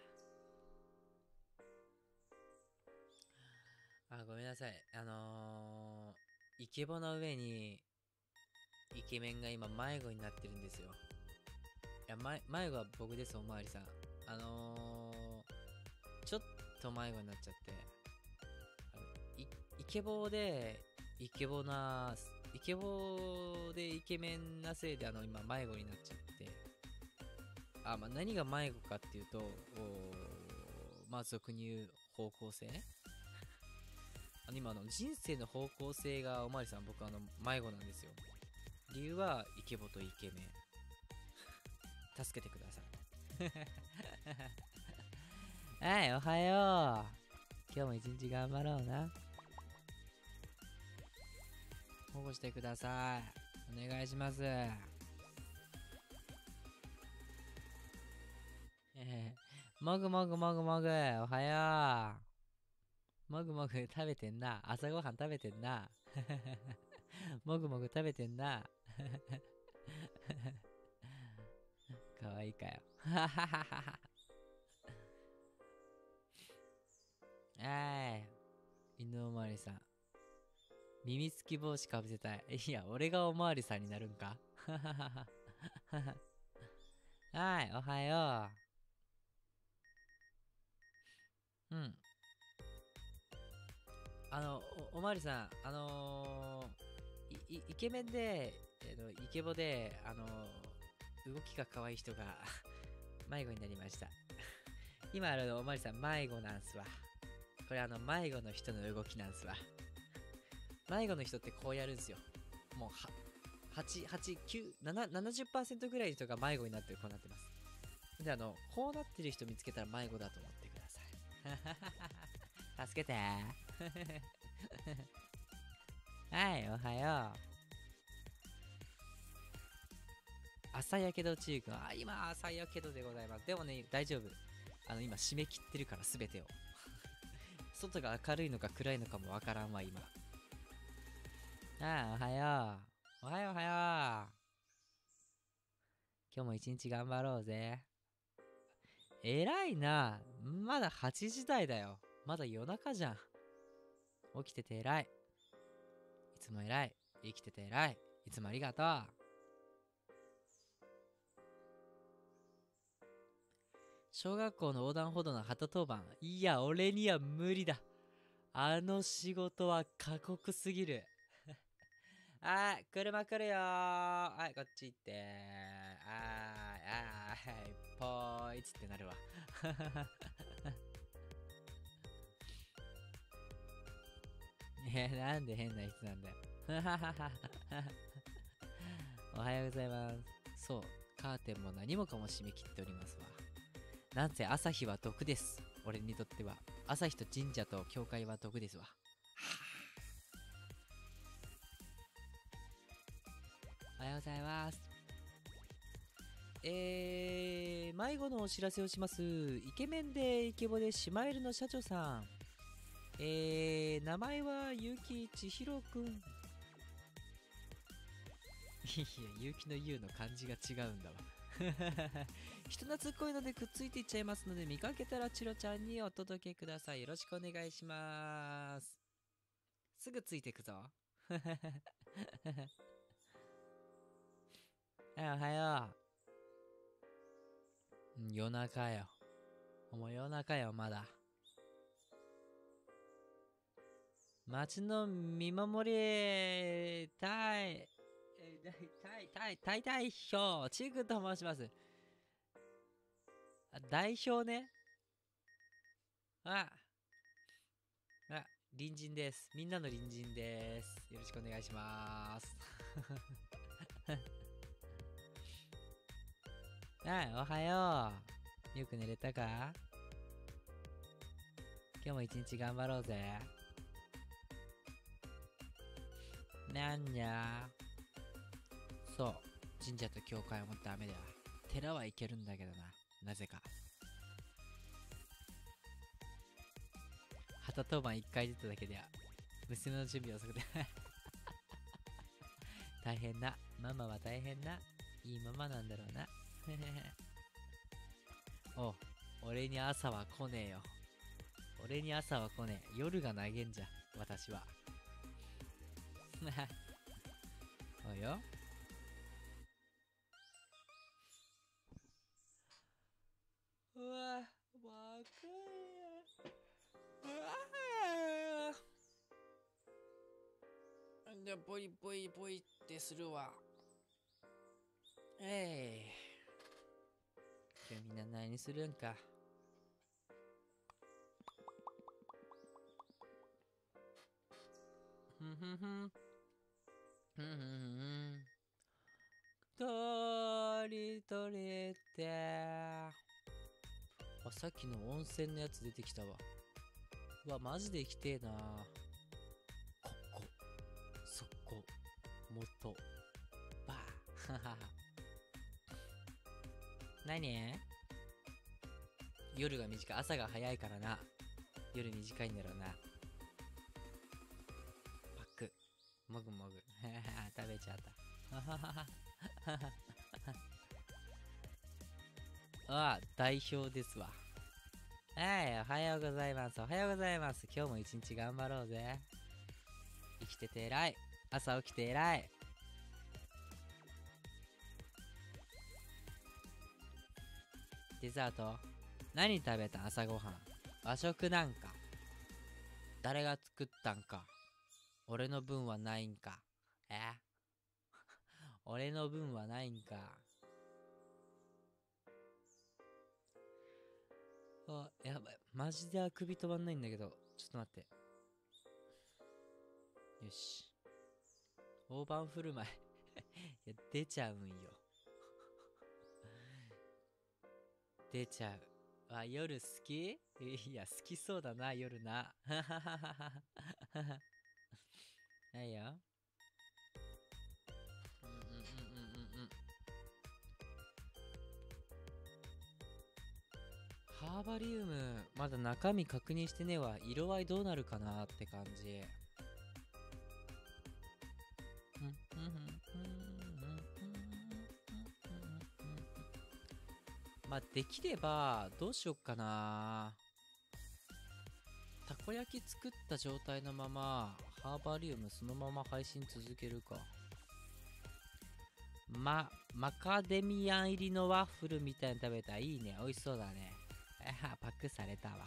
あ、ごめんなさい。あのー、イケボの上に、イケメンが今迷子になってるんですよ。いや、迷迷子は僕です、おまわりさん。あのー、ちょっと迷子になっちゃって、あのイイケボで、イケボな、イケボでイケメンなせいで、あの、今迷子になっちゃって、あ、まあ、何が迷子かっていうと、おまあ、俗に言う方向性。あの、今、あの、人生の方向性が、おまわりさん、僕、あの、迷子なんですよ。理由は、イケボとイケメン。助けてください。はい、おはよう。今日も一日頑張ろうな。保護してください。お願いします。えー、もぐもぐもぐもぐ、おはよう。もぐもぐ食べてんな。朝ごはん食べてんな。もぐもぐ食べてんな。かわいいかよ。はい。犬おまわりさん。耳つき帽子かぶせたい。いや、俺がおまわりさんになるんか。はい、おはよう。うん。あの、お、おまわりさん、あのー、い、いイケメンで、えーの、イケボで、あのー、動きが可愛い人が迷子になりました。今あるおまわりさん、迷子なんすわ。これあの、迷子の人の動きなんすわ。迷子の人ってこうやるんすよ。もうは、はち、はち、きゅう、なな、ななじゅっパーセントぐらいの人が迷子になってる、こうなってます。で、あの、こうなってる人見つけたら迷子だと思ってください。助けてはい、おはよう。朝やけどチーク。あ、今、朝やけどでございます。でもね、大丈夫。あの、今、締め切ってるから、すべてを。 外が明るいのか暗いのかもわからんわ、今。ああ、おはよう。おはよう、おはよう。今日も一日頑張ろうぜ。えらいな。まだはちじ台だよ。まだ夜中じゃん。起きててえらい。いつもえらい。生きててえらい。いつもありがとう。小学校の横断歩道の旗当番。いや、俺には無理だ。あの仕事は過酷すぎる。あー、車来るよー。はい、こっち行ってー。あー、あー、はい、ぽーいっつってなるわ。え、なんで変な人なんだよ。おはようございます。そう、カーテンも何もかも締め切っておりますわ。なんせ朝日は毒です。俺にとっては。朝日と神社と教会は毒ですわ。おはようございます。えー、迷子のお知らせをします。イケメンでイケボでシマエルの社長さん。えー、名前は結城千尋くん。いや、結城の優の漢字が違うんだわ。人懐っこいのでくっついていっちゃいますので、見かけたらチロちゃんにお届けください。よろしくお願いします。すぐついてくぞ。あ、おはよう。夜中よ。もう夜中よ、まだ。街の見守り、たい、たい、たい、たい代表、チグと申します。あ、代表ね。あ、あ、隣人です。みんなの隣人です。よろしくお願いします。はい、おはよう。よく寝れたか？今日も一日頑張ろうぜ。なんにゃ。そう、神社と教会はもうダメだわ。寺は行けるんだけどな。なぜか。旗当番一回出ただけでは、娘の準備遅くて。大変な。ママは大変な。いいママなんだろうな。お、俺に朝は来ねえよ。俺に朝は来ねえ。夜が投げんじゃん、私は。おいよ。うわ、わかる。うわー。じゃあ、ボイボイボイってするわ。えい。今日みんな何するんか。ふんふんふん。ふんふんふん。とりとりって。あ、さっきの温泉のやつ出てきたわ。うわ、マジで行きてえな。ここ、そこ、元、バー。ははは。何？夜が短い。朝が早いからな。夜短いんだろうな。パク。もぐもぐ。食べちゃった。ああ、代表ですわ。はい、おはようございます。おはようございます。今日も一日頑張ろうぜ。生きてて偉い。朝起きて偉い。デザート？何食べた？朝ごはん。和食なんか。誰が作ったんか。俺の分はないんか。え俺の分はないんか。あ、やばい。マジであくび止まんないんだけど。ちょっと待って。よし。大盤振る舞い。いや、出ちゃうんよ。出ちゃう。あ、夜好き？いや、好きそうだな、夜な。はいよ。うんうんうんうんうんうん。はハーバリウム、まだ中身確認してねえわ。色合いどうなるかなって感じ。まあ、できれば、どうしよっかな。たこ焼き作った状態のまま、ハーバリウムそのまま配信続けるか。ま、マカデミアン入りのワッフルみたいに食べたらいいね。美味しそうだね。パックされたわ。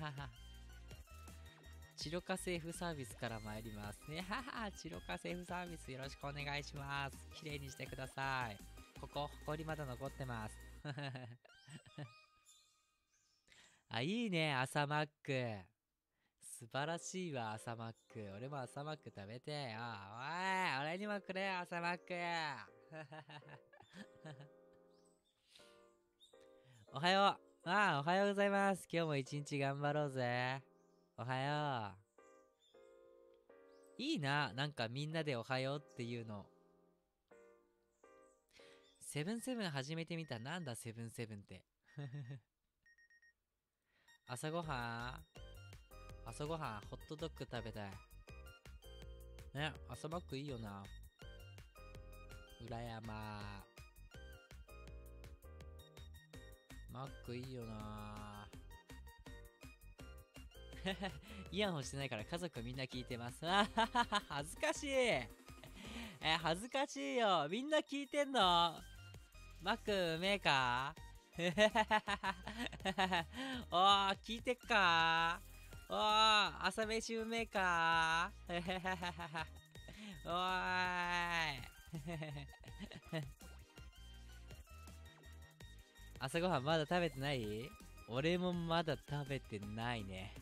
チロカセーフサービスから参りますね。はは、チロカセーフサービスよろしくお願いします。綺麗にしてください。ここ、ほこりまだ残ってます。あ、いいね、朝マック。素晴らしいわ、朝マック。俺も朝マック食べてよ。おい、俺にもくれよ、朝マック。おはよう。ああ、おはようございます。今日も一日頑張ろうぜ。おはよう。いいな、なんかみんなでおはようっていうの。セブンセブン始めてみた。なんだセブンセブンって。朝ごはん朝ごはんホットドッグ食べたい。ね、朝マックいいよな。裏山。マックいいよな。イヤホンしてないから家族みんな聞いてます。あははは、恥ずかしい。え、恥ずかしいよ。みんな聞いてんの？マックうめえか？おー、聞いてっか？おー、朝飯うめえか？おーい。朝ごはんまだ食べてない？俺もまだ食べてないね。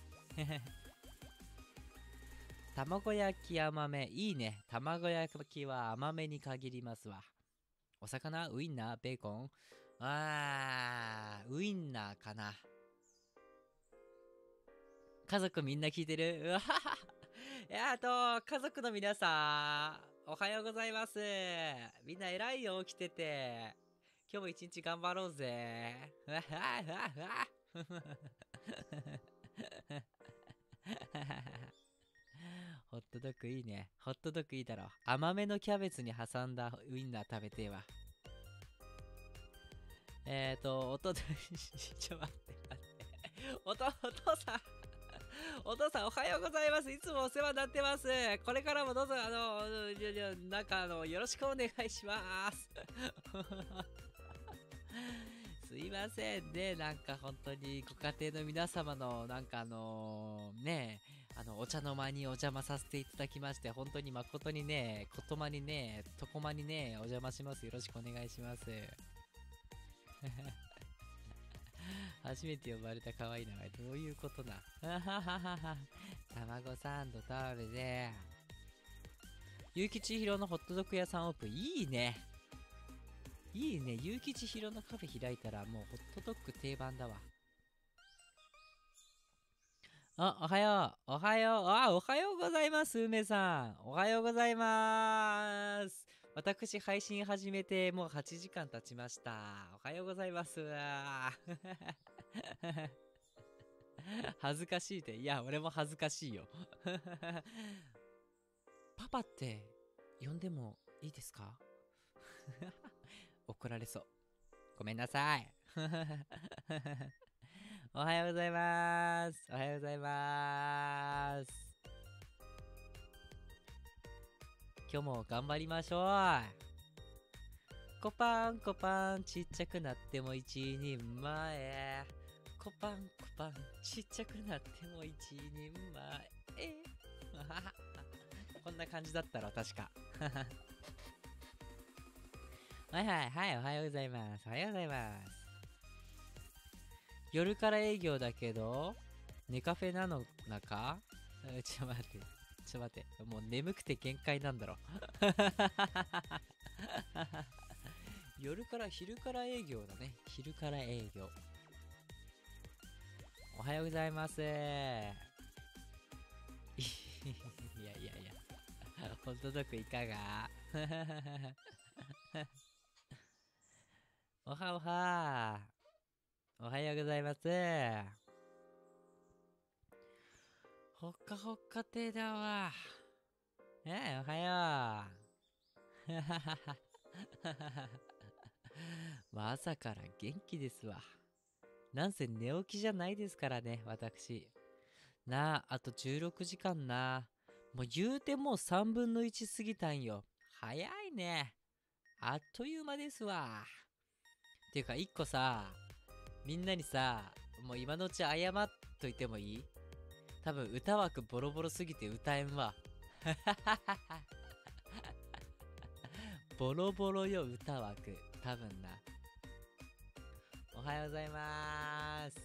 卵焼き甘め。いいね。卵焼きは甘めに限りますわ。お魚、ウインナー、ベーコン。あー、ウインナーかな。家族みんな聞いてる？うわはは。えあと、家族の皆さん、おはようございます。みんな偉いよ、起きてて。今日も一日頑張ろうぜ。わははは。ホットドッグいいね。ホットドッグいいだろ。甘めのキャベツに挟んだウインナー食べてえわ。えーと、おと、ちょ、待って待って。おと、お父さん。お父さんおはようございます。いつもお世話になってます。これからもどうぞ、あの、じゃじゃなんかあの、よろしくお願いします。すいませんね。なんか本当にご家庭の皆様の、なんかあのー、ねあの、お茶の間にお邪魔させていただきまして、本当に誠にね、ことまにね、とこまにね、お邪魔します。よろしくお願いします。初めて呼ばれた可愛い名前、どういうことな。卵サンド食べて。ゆうきちひろのホットドッグ屋さんオープン。いいね。いいね。ゆうきちひろのカフェ開いたらもうホットドッグ定番だわ。あ、おはよう。おはよう。あ、おはようございます。梅さん。おはようございます。私、配信始めてもうはちじかん経ちました。おはようございます。恥ずかしいって。いや、俺も恥ずかしいよ。パパって呼んでもいいですか？怒られそう。ごめんなさい。おはようございます。おはようございます。今日も頑張りましょう。コパンコパン、ちっちゃくなっても一人前。コパンコパン、ちっちゃくなっても一人前。こんな感じだったろ、確か。はいはいはい、おはようございます。おはようございます。夜から営業だけど、寝カフェなの中？ちょっと待って。ちょっと待って。もう眠くて限界なんだろ。夜から、昼から営業だね。昼から営業。おはようございます。いやいやいや。ホットドッグいかが？おはおは。 おはようございます。ほっかほっか亭だわ。ええ、おはよう。まあ朝から元気ですわ。なんせ寝起きじゃないですからね、私。なあ、あとじゅうろくじかんな。もう言うてもうさんぶんのいち過ぎたんよ。早いね。あっという間ですわ。ていうか一個さ、みんなにさ、もう今のうち謝っといてもいい？多分歌枠ボロボロすぎて歌えんわ。ボロボロよ、歌枠。多分な。おはようございまーす。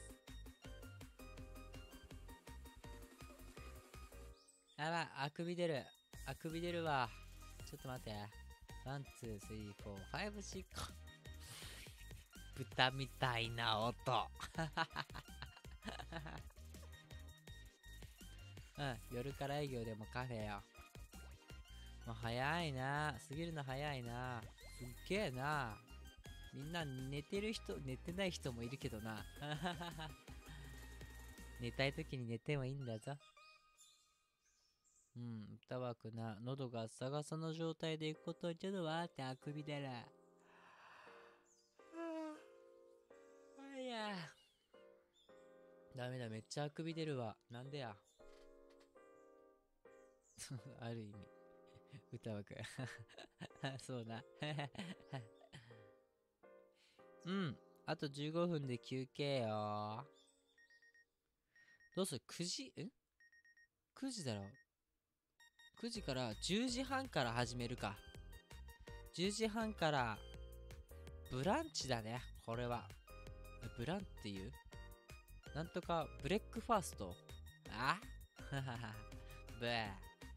やばい、あくび出る。あくび出るわ。ちょっと待って。ワン、ツー、スリー、フォー、ファイブ、シックス。豚みたいな音。うん、夜から営業でもカフェよ。もう早いな。過ぎるの早いな。すっげえな。みんな寝てる人、寝てない人もいるけどな。寝たい時に寝てもいいんだぞ。うん、歌枠な。喉がガサガサの状態で行くことにちょっと待ってあくびだら。あいや。ダメだ、めっちゃあくび出るわ。なんでや。ある意味。歌枠。そうな。うん。あとじゅうごふんで休憩よ。どうする？ く 時ん ?く 時だろ。くじからじゅうじはんから始めるか。じゅうじはんからブランチだね。これは。ブランっていうなんとかブレックファースト。あははは。ブー。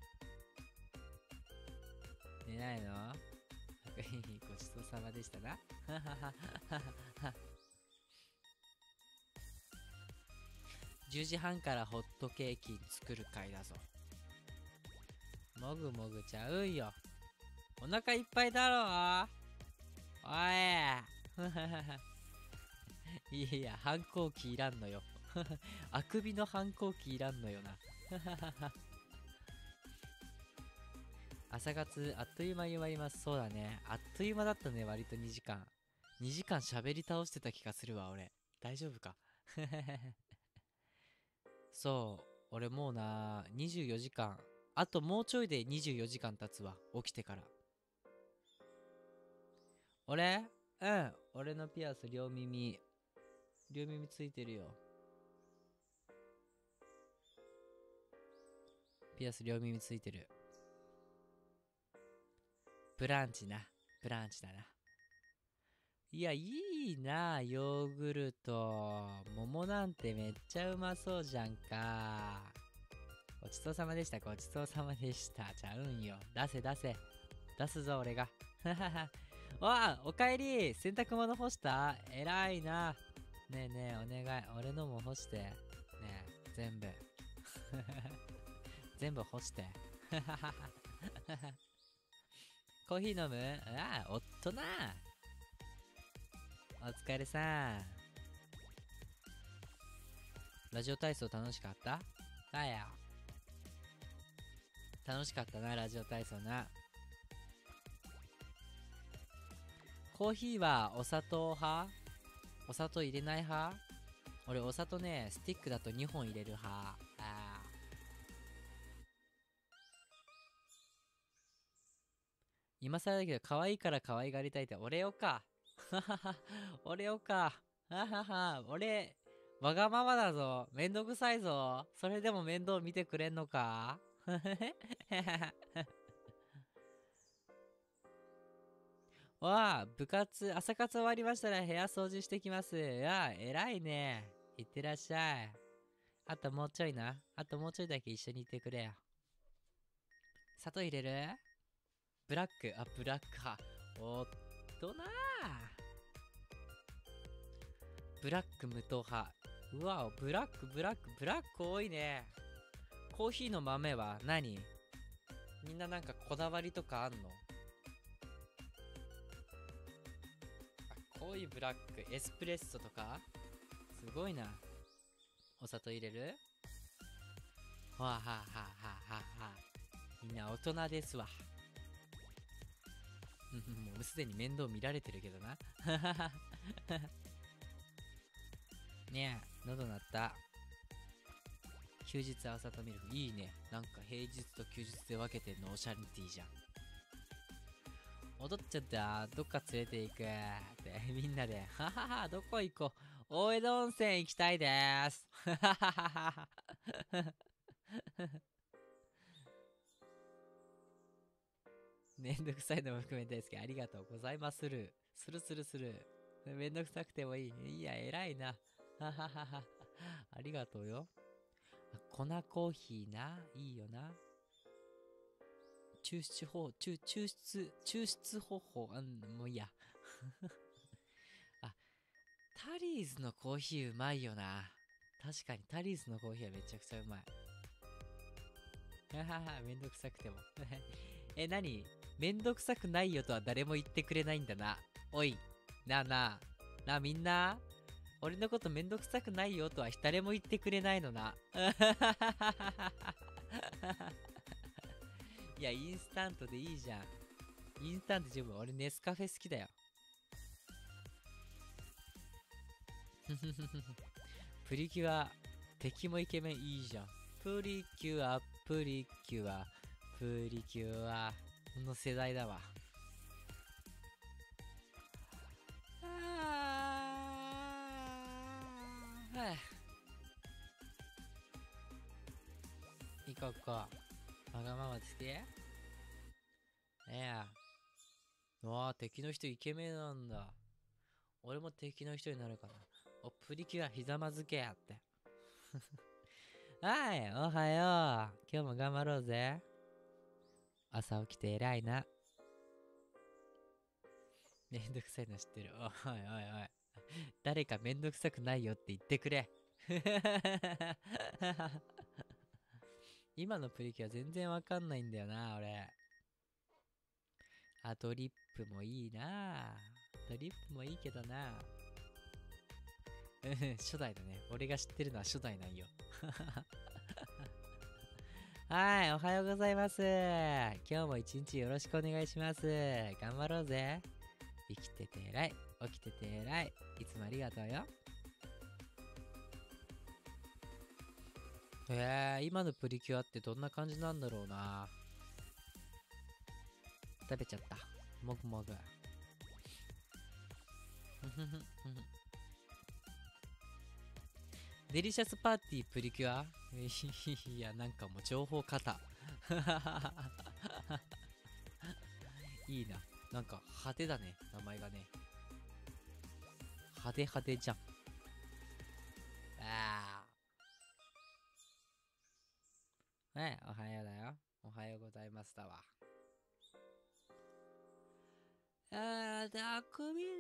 寝ないの？ごちそうさまでしたな。じゅうじはんからホットケーキ作る会だぞ。もぐもぐちゃうよ。お腹いっぱいだろ。おい。いや、反抗期いらんのよ。あくびの反抗期いらんのよな。朝活あっという間に終わります。そうだね。あっという間だったね、割とにじかん。にじかん喋り倒してた気がするわ、俺。大丈夫か？そう、俺もうな、にじゅうよじかん。あともうちょいでにじゅうよじかん経つわ、起きてから。俺うん、俺のピアス両耳。両耳ついてるよ。ピアス両耳ついてる。ブランチな。ブランチだな。いや、いいな、ヨーグルト。桃なんてめっちゃうまそうじゃんか。ごちそうさまでした、ごちそうさまでした。ちゃうんよ。出せ出せ。出すぞ、俺が。わあ、おかえり。洗濯物干した？えらいな。ねえねえ、お願い。俺のも干して。ねえ、全部。全部干して。コーヒー飲む？ああ、おっとな。お疲れさん。ラジオ体操楽しかった？だよ。楽しかったな、ラジオ体操な。コーヒーはお砂糖派？お砂糖入れない派？俺お砂糖ね、スティックだとにほん入れる派。ああ。今更だけど可愛いから可愛がりたいって俺よか。ははは。俺よか。ははは。俺、わがままだぞ。めんどくさいぞ。それでも面倒見てくれんのか？わあ、部活、朝活終わりましたら部屋掃除してきます。わあ、偉いね。いってらっしゃい。あともうちょいな。あともうちょいだけ一緒にいてくれよ。砂糖入れる？ブラック、あ、ブラック派。おっとなー。ブラック無糖派。うわお、ブラック、ブラック、ブラック多いね。コーヒーの豆は何？みんななんかこだわりとかあんの？あ、濃いブラック、エスプレッソとか？ すごいな。お砂糖入れる？はあはあはあはあはあはあ。みんな大人ですわ。もうすでに面倒見られてるけどな。ねえ、喉鳴った。休日朝とミルクいいね。なんか平日と休日で分けてんのオシャリティじゃん。踊っちゃった。どっか連れて行くってみんなで、ははは、どこ行こう。大江戸温泉行きたいでーす。めんどくさいのも含めてですけど、ありがとうございまする。するするする。めんどくさくてもいい。いや、偉いな。はははは。ありがとうよ。粉コーヒーな。いいよな。抽出方、抽、抽出、抽出方法、うん、もういいや。あ、タリーズのコーヒーうまいよな。確かにタリーズのコーヒーはめちゃくちゃうまい。ははは、めんどくさくても。え、なに？めんどくさくないよとは誰も言ってくれないんだな。おい、なあなあ、なあみんな、俺のことめんどくさくないよとは誰も言ってくれないのな。いや、インスタントでいいじゃん。インスタント十分。俺ネスカフェ好きだよ。プリキュア、敵もイケメンいいじゃん。プリキュア、プリキュア、プリキュア。この世代だわ。あー、はぁ。行こう行こう。わがままつけ。ええ。うわぁ、敵の人イケメンなんだ。俺も敵の人になるかな。お、プリキュアひざまずけやって。はい、おはよう。今日も頑張ろうぜ。朝起きて偉いな。めんどくさいの知ってる。おいおいおい。誰かめんどくさくないよって言ってくれ。今のプリキュア全然わかんないんだよな、俺。あ、ドリップもいいな。ドリップもいいけどな。初代だね。俺が知ってるのは初代なんよ。はい、おはようございます。今日も一日よろしくお願いします。頑張ろうぜ。生きてて偉い。起きてて偉い。いつもありがとうよ。へえ、今のプリキュアってどんな感じなんだろうな。食べちゃった。もぐもぐ。デリシャスパーティープリキュアいや、なんかもう情報型。いいな。なんか派手だね、名前がね。派手派手じゃん。ああ。はい、おはようだよ。おはようございますだわ。あー、だくびね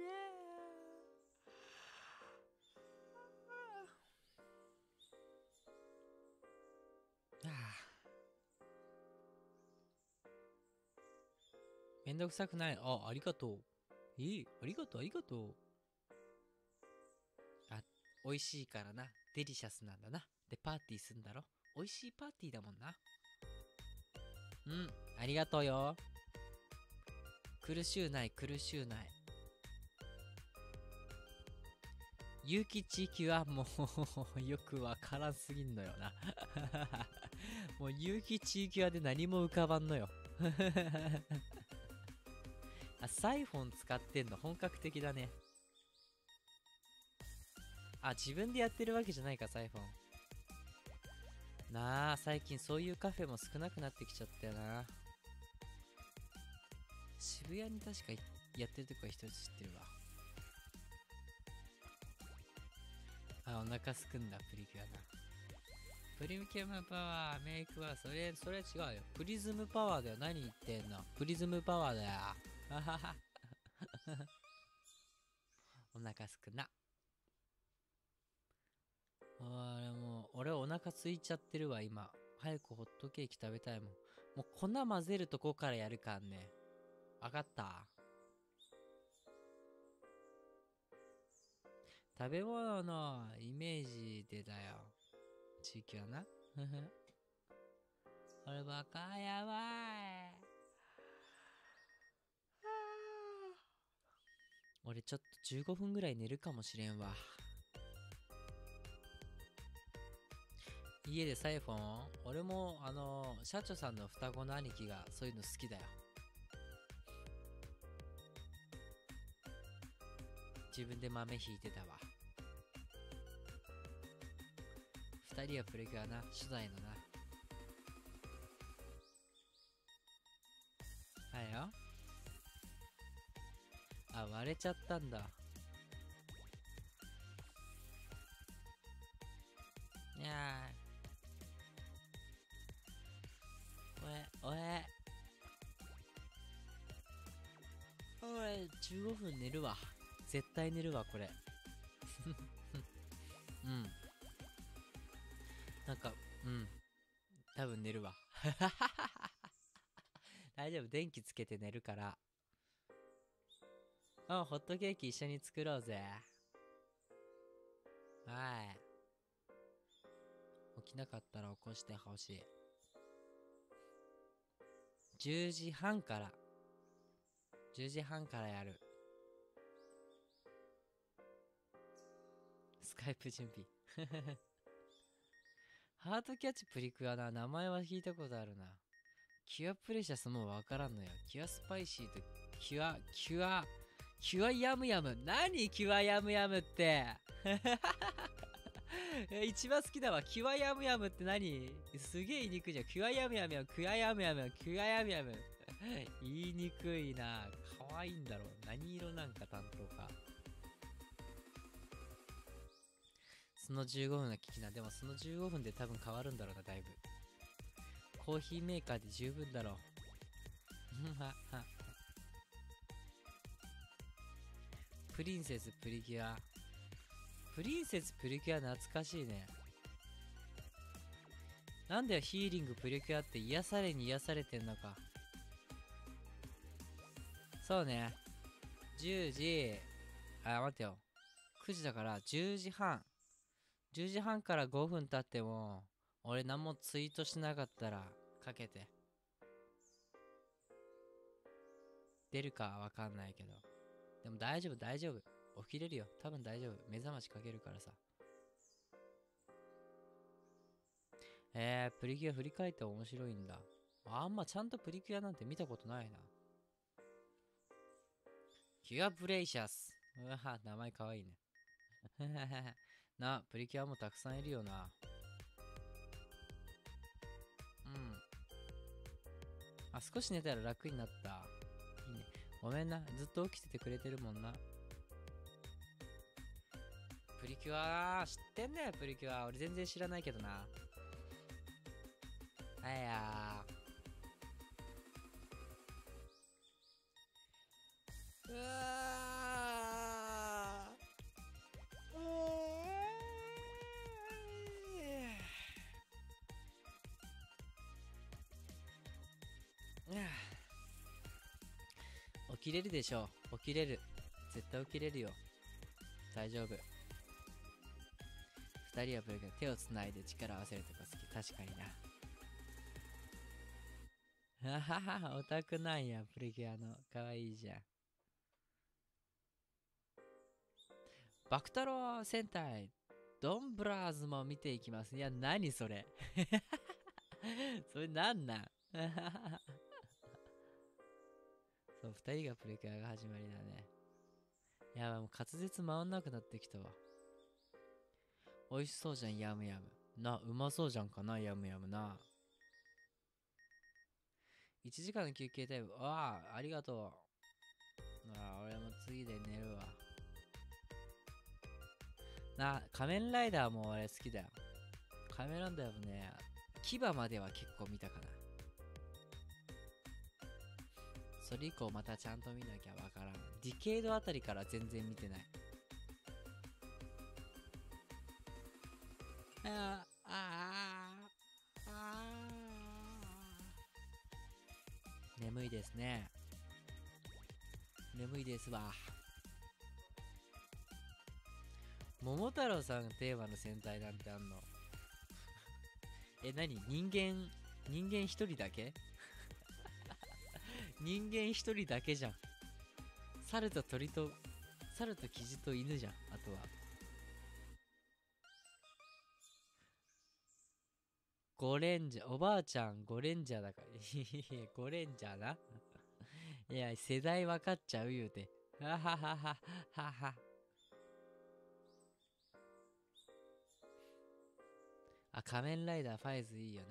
ー。あー、めんどくさくない。あ、ありがとう。いい、ありがとう、ありがとう。あ、美味しいからな。デリシャスなんだな。で、パーティーすんだろ。美味しいパーティーだもんな。うん、ありがとうよ。苦しゅうない、苦しゅうない。有機地域はもうよくわからんすぎんのよな。もう有機地域はで何も浮かばんのよ。あ、サイフォン使ってんの本格的だね。あ、自分でやってるわけじゃないか、サイフォン。なあ、最近そういうカフェも少なくなってきちゃったよな。渋谷に確かやってるとこは一つ知ってるわ。あ、お腹すくんだ、プリキュアな。プリキュアパワー、メイクは、それ、それ違うよ。プリズムパワーだよ。何言ってんの？プリズムパワーだよ。あはは。お腹すくな。あれもう、俺お腹空いちゃってるわ、今。早くホットケーキ食べたいもん。もう粉混ぜるとこからやるかんね。わかった？ 食べ物のイメージでだよ。地域はな。俺バカやばい。俺ちょっとじゅうごふんぐらい寝るかもしれんわ。家でサイフォン。俺もあの社長さんの双子の兄貴がそういうの好きだよ。自分で豆ひいてたわ。二人はプレキュアな、初代のな。はいよ。あ、割れちゃったんだ。いやー。おえ、おえ。俺、じゅうごふん寝るわ。絶対寝るわ、これ。うん。なんか、うん。多分寝るわ。大丈夫、電気つけて寝るから。あ、ホットケーキ一緒に作ろうぜ。はい。起きなかったら起こしてほしい。じゅうじはんから。じゅうじはんからやる。スカイプ準備。ハートキャッチプリクアな、名前は聞いたことあるな。キュアプレシャスもわからんのよ。キュアスパイシーとキュア、キュア、キュアヤムヤム。何キュアヤムヤムって。一番好きだわ。キュアヤムヤムって何？すげえ言いにくいじゃん。キュアヤムヤムやキュアヤムヤムキュアヤムヤム。言いにくいな。可愛いんだろう。何色なんか担当か。そのじゅうごふんが聞きな。でもそのじゅうごふんで多分変わるんだろうな、だいぶ。コーヒーメーカーで十分だろう。プリンセスプリキュア。プリンセスプリキュア懐かしいね。なんだよ、ヒーリングプリキュアって癒されに癒されてんのか。そうね。じゅうじ、あ、待ってよ。くじだからじゅうじはん。じゅうじはんからごふん経っても、俺何もツイートしなかったら、かけて。出るかわかんないけど。でも大丈夫、大丈夫。起きれるよ。多分大丈夫。目覚ましかけるからさ。えー、プリキュア振り返って面白いんだ。あんまちゃんとプリキュアなんて見たことないな。キュアプレイシャス。うわ、名前かわいいね。な、プリキュアもたくさんいるよな。うん。あ、少し寝たら楽になった。いいね。ごめんな。ずっと起きててくれてるもんな。プリキュア知ってんだよ、プリキュア。俺全然知らないけどな。あやー。うわー。うー起きれるでしょ。起きれる。絶対起きれるよ。大丈夫。二人はプリキュア手をつないで力を合わせるとか好き。確かにな。ははは、オタクなんや、プリキュアの。かわいいじゃん。バク太郎戦隊、ドンブラーズも見ていきます。いや、何それ。それなんなんそう、二人がプリキュアが始まりだね。いや、もう滑舌回んなくなってきたわ。美味しそうじゃん、ヤムヤム。な、うまそうじゃんかな、ヤムヤムな。いちじかんの休憩タイム。ああ、ありがとう。ああ、俺も次で寝るわ。な、仮面ライダーも俺好きだよ。仮面ライダーもね、牙までは結構見たかな。それ以降またちゃんと見なきゃわからん。ディケイドあたりから全然見てない。ああ、ああ、ああ。眠いですね。眠いですわ。 桃太郎さんがテーマの戦隊なんてあんの？え、なに人間、人間一人だけ？人間一人だけじゃん。猿と鳥と、猿とキジと犬じゃん、あとは。ゴレンジャー、おばあちゃんゴレンジャーだから。いや、ゴレンジャーな。いや、世代分かっちゃう言うて。はははははは。あ、仮面ライダーファイズいいよ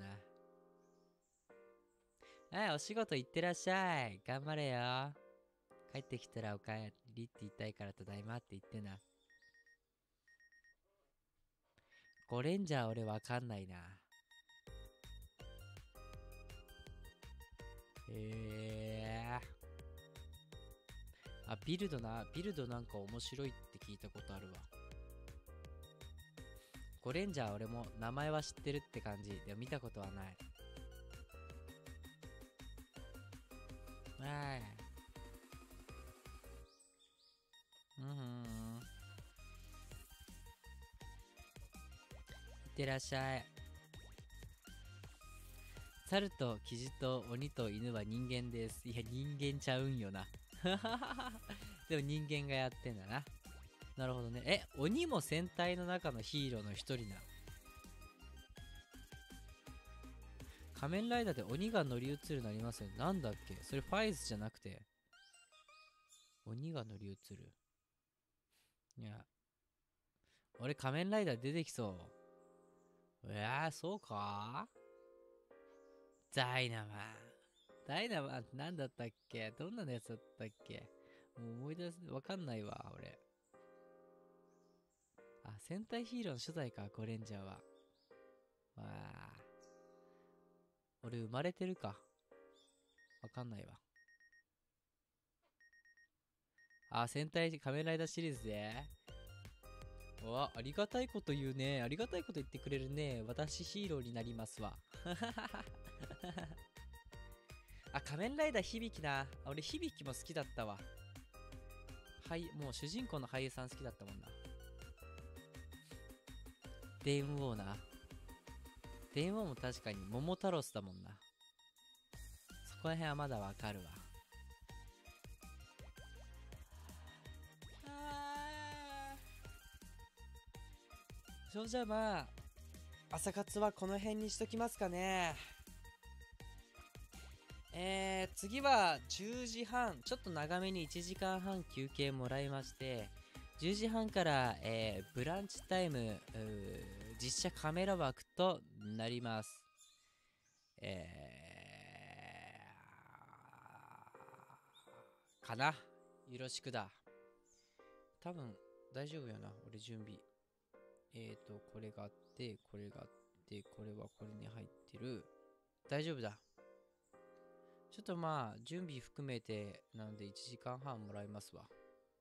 な。はい、お仕事行ってらっしゃい。頑張れよ。帰ってきたらおかえりって言いたいからただいまって言ってな。ゴレンジャー俺わかんないな。へえ。あ、ビルドな、ビルドなんか面白いって聞いたことあるわ。ゴレンジャー俺も名前は知ってるって感じ。でも見たことはない。はい。うんふん。いってらっしゃい。猿とキジと鬼と犬は人間です。いや、人間ちゃうんよな。でも人間がやってんだな。なるほどね。え、鬼も戦隊の中のヒーローの一人な。仮面ライダーで鬼が乗り移るのありますよね。なんだっけそれファイズじゃなくて。鬼が乗り移る。いや、俺仮面ライダー出てきそう。えー、そうか？ダイナマン。ダイナマンって何だったっけ？どんなのやつだったっけ？もう思い出す、わかんないわ、俺。あ、戦隊ヒーローの初代か、ゴレンジャーは。わあ。俺生まれてるか。わかんないわ。あ、戦隊仮面ライダーシリーズで。わ、ありがたいこと言うね。ありがたいこと言ってくれるね。私ヒーローになりますわ。あ、仮面ライダー響な。俺響も好きだったわ。はい、もう主人公の俳優さん好きだったもんな。電王な。電王も確かに桃太郎だもんな。そこら辺はまだわかるわ。それじゃあまあ、朝活はこの辺にしときますかね。えー、次はじゅうじはん、ちょっと長めにいちじかんはん休憩もらいまして、じゅうじはんから、えー、ブランチタイム、実写カメラ枠となります。えー、かな。よろしくだ。多分大丈夫よな、俺準備。えーと、これがあって、これがあって、これはこれに入ってる。大丈夫だ。ちょっとまあ、準備含めて、なのでいちじかんはんもらいますわ。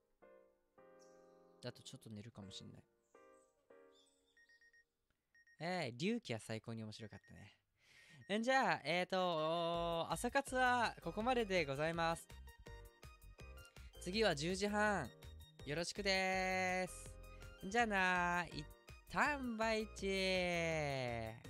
あとちょっと寝るかもしんない。えー、龍騎は最高に面白かったね。んじゃあ、えーと、朝活はここまででございます。次はじゅうじはん。よろしくでーす。じゃあなー、いったんばいちー。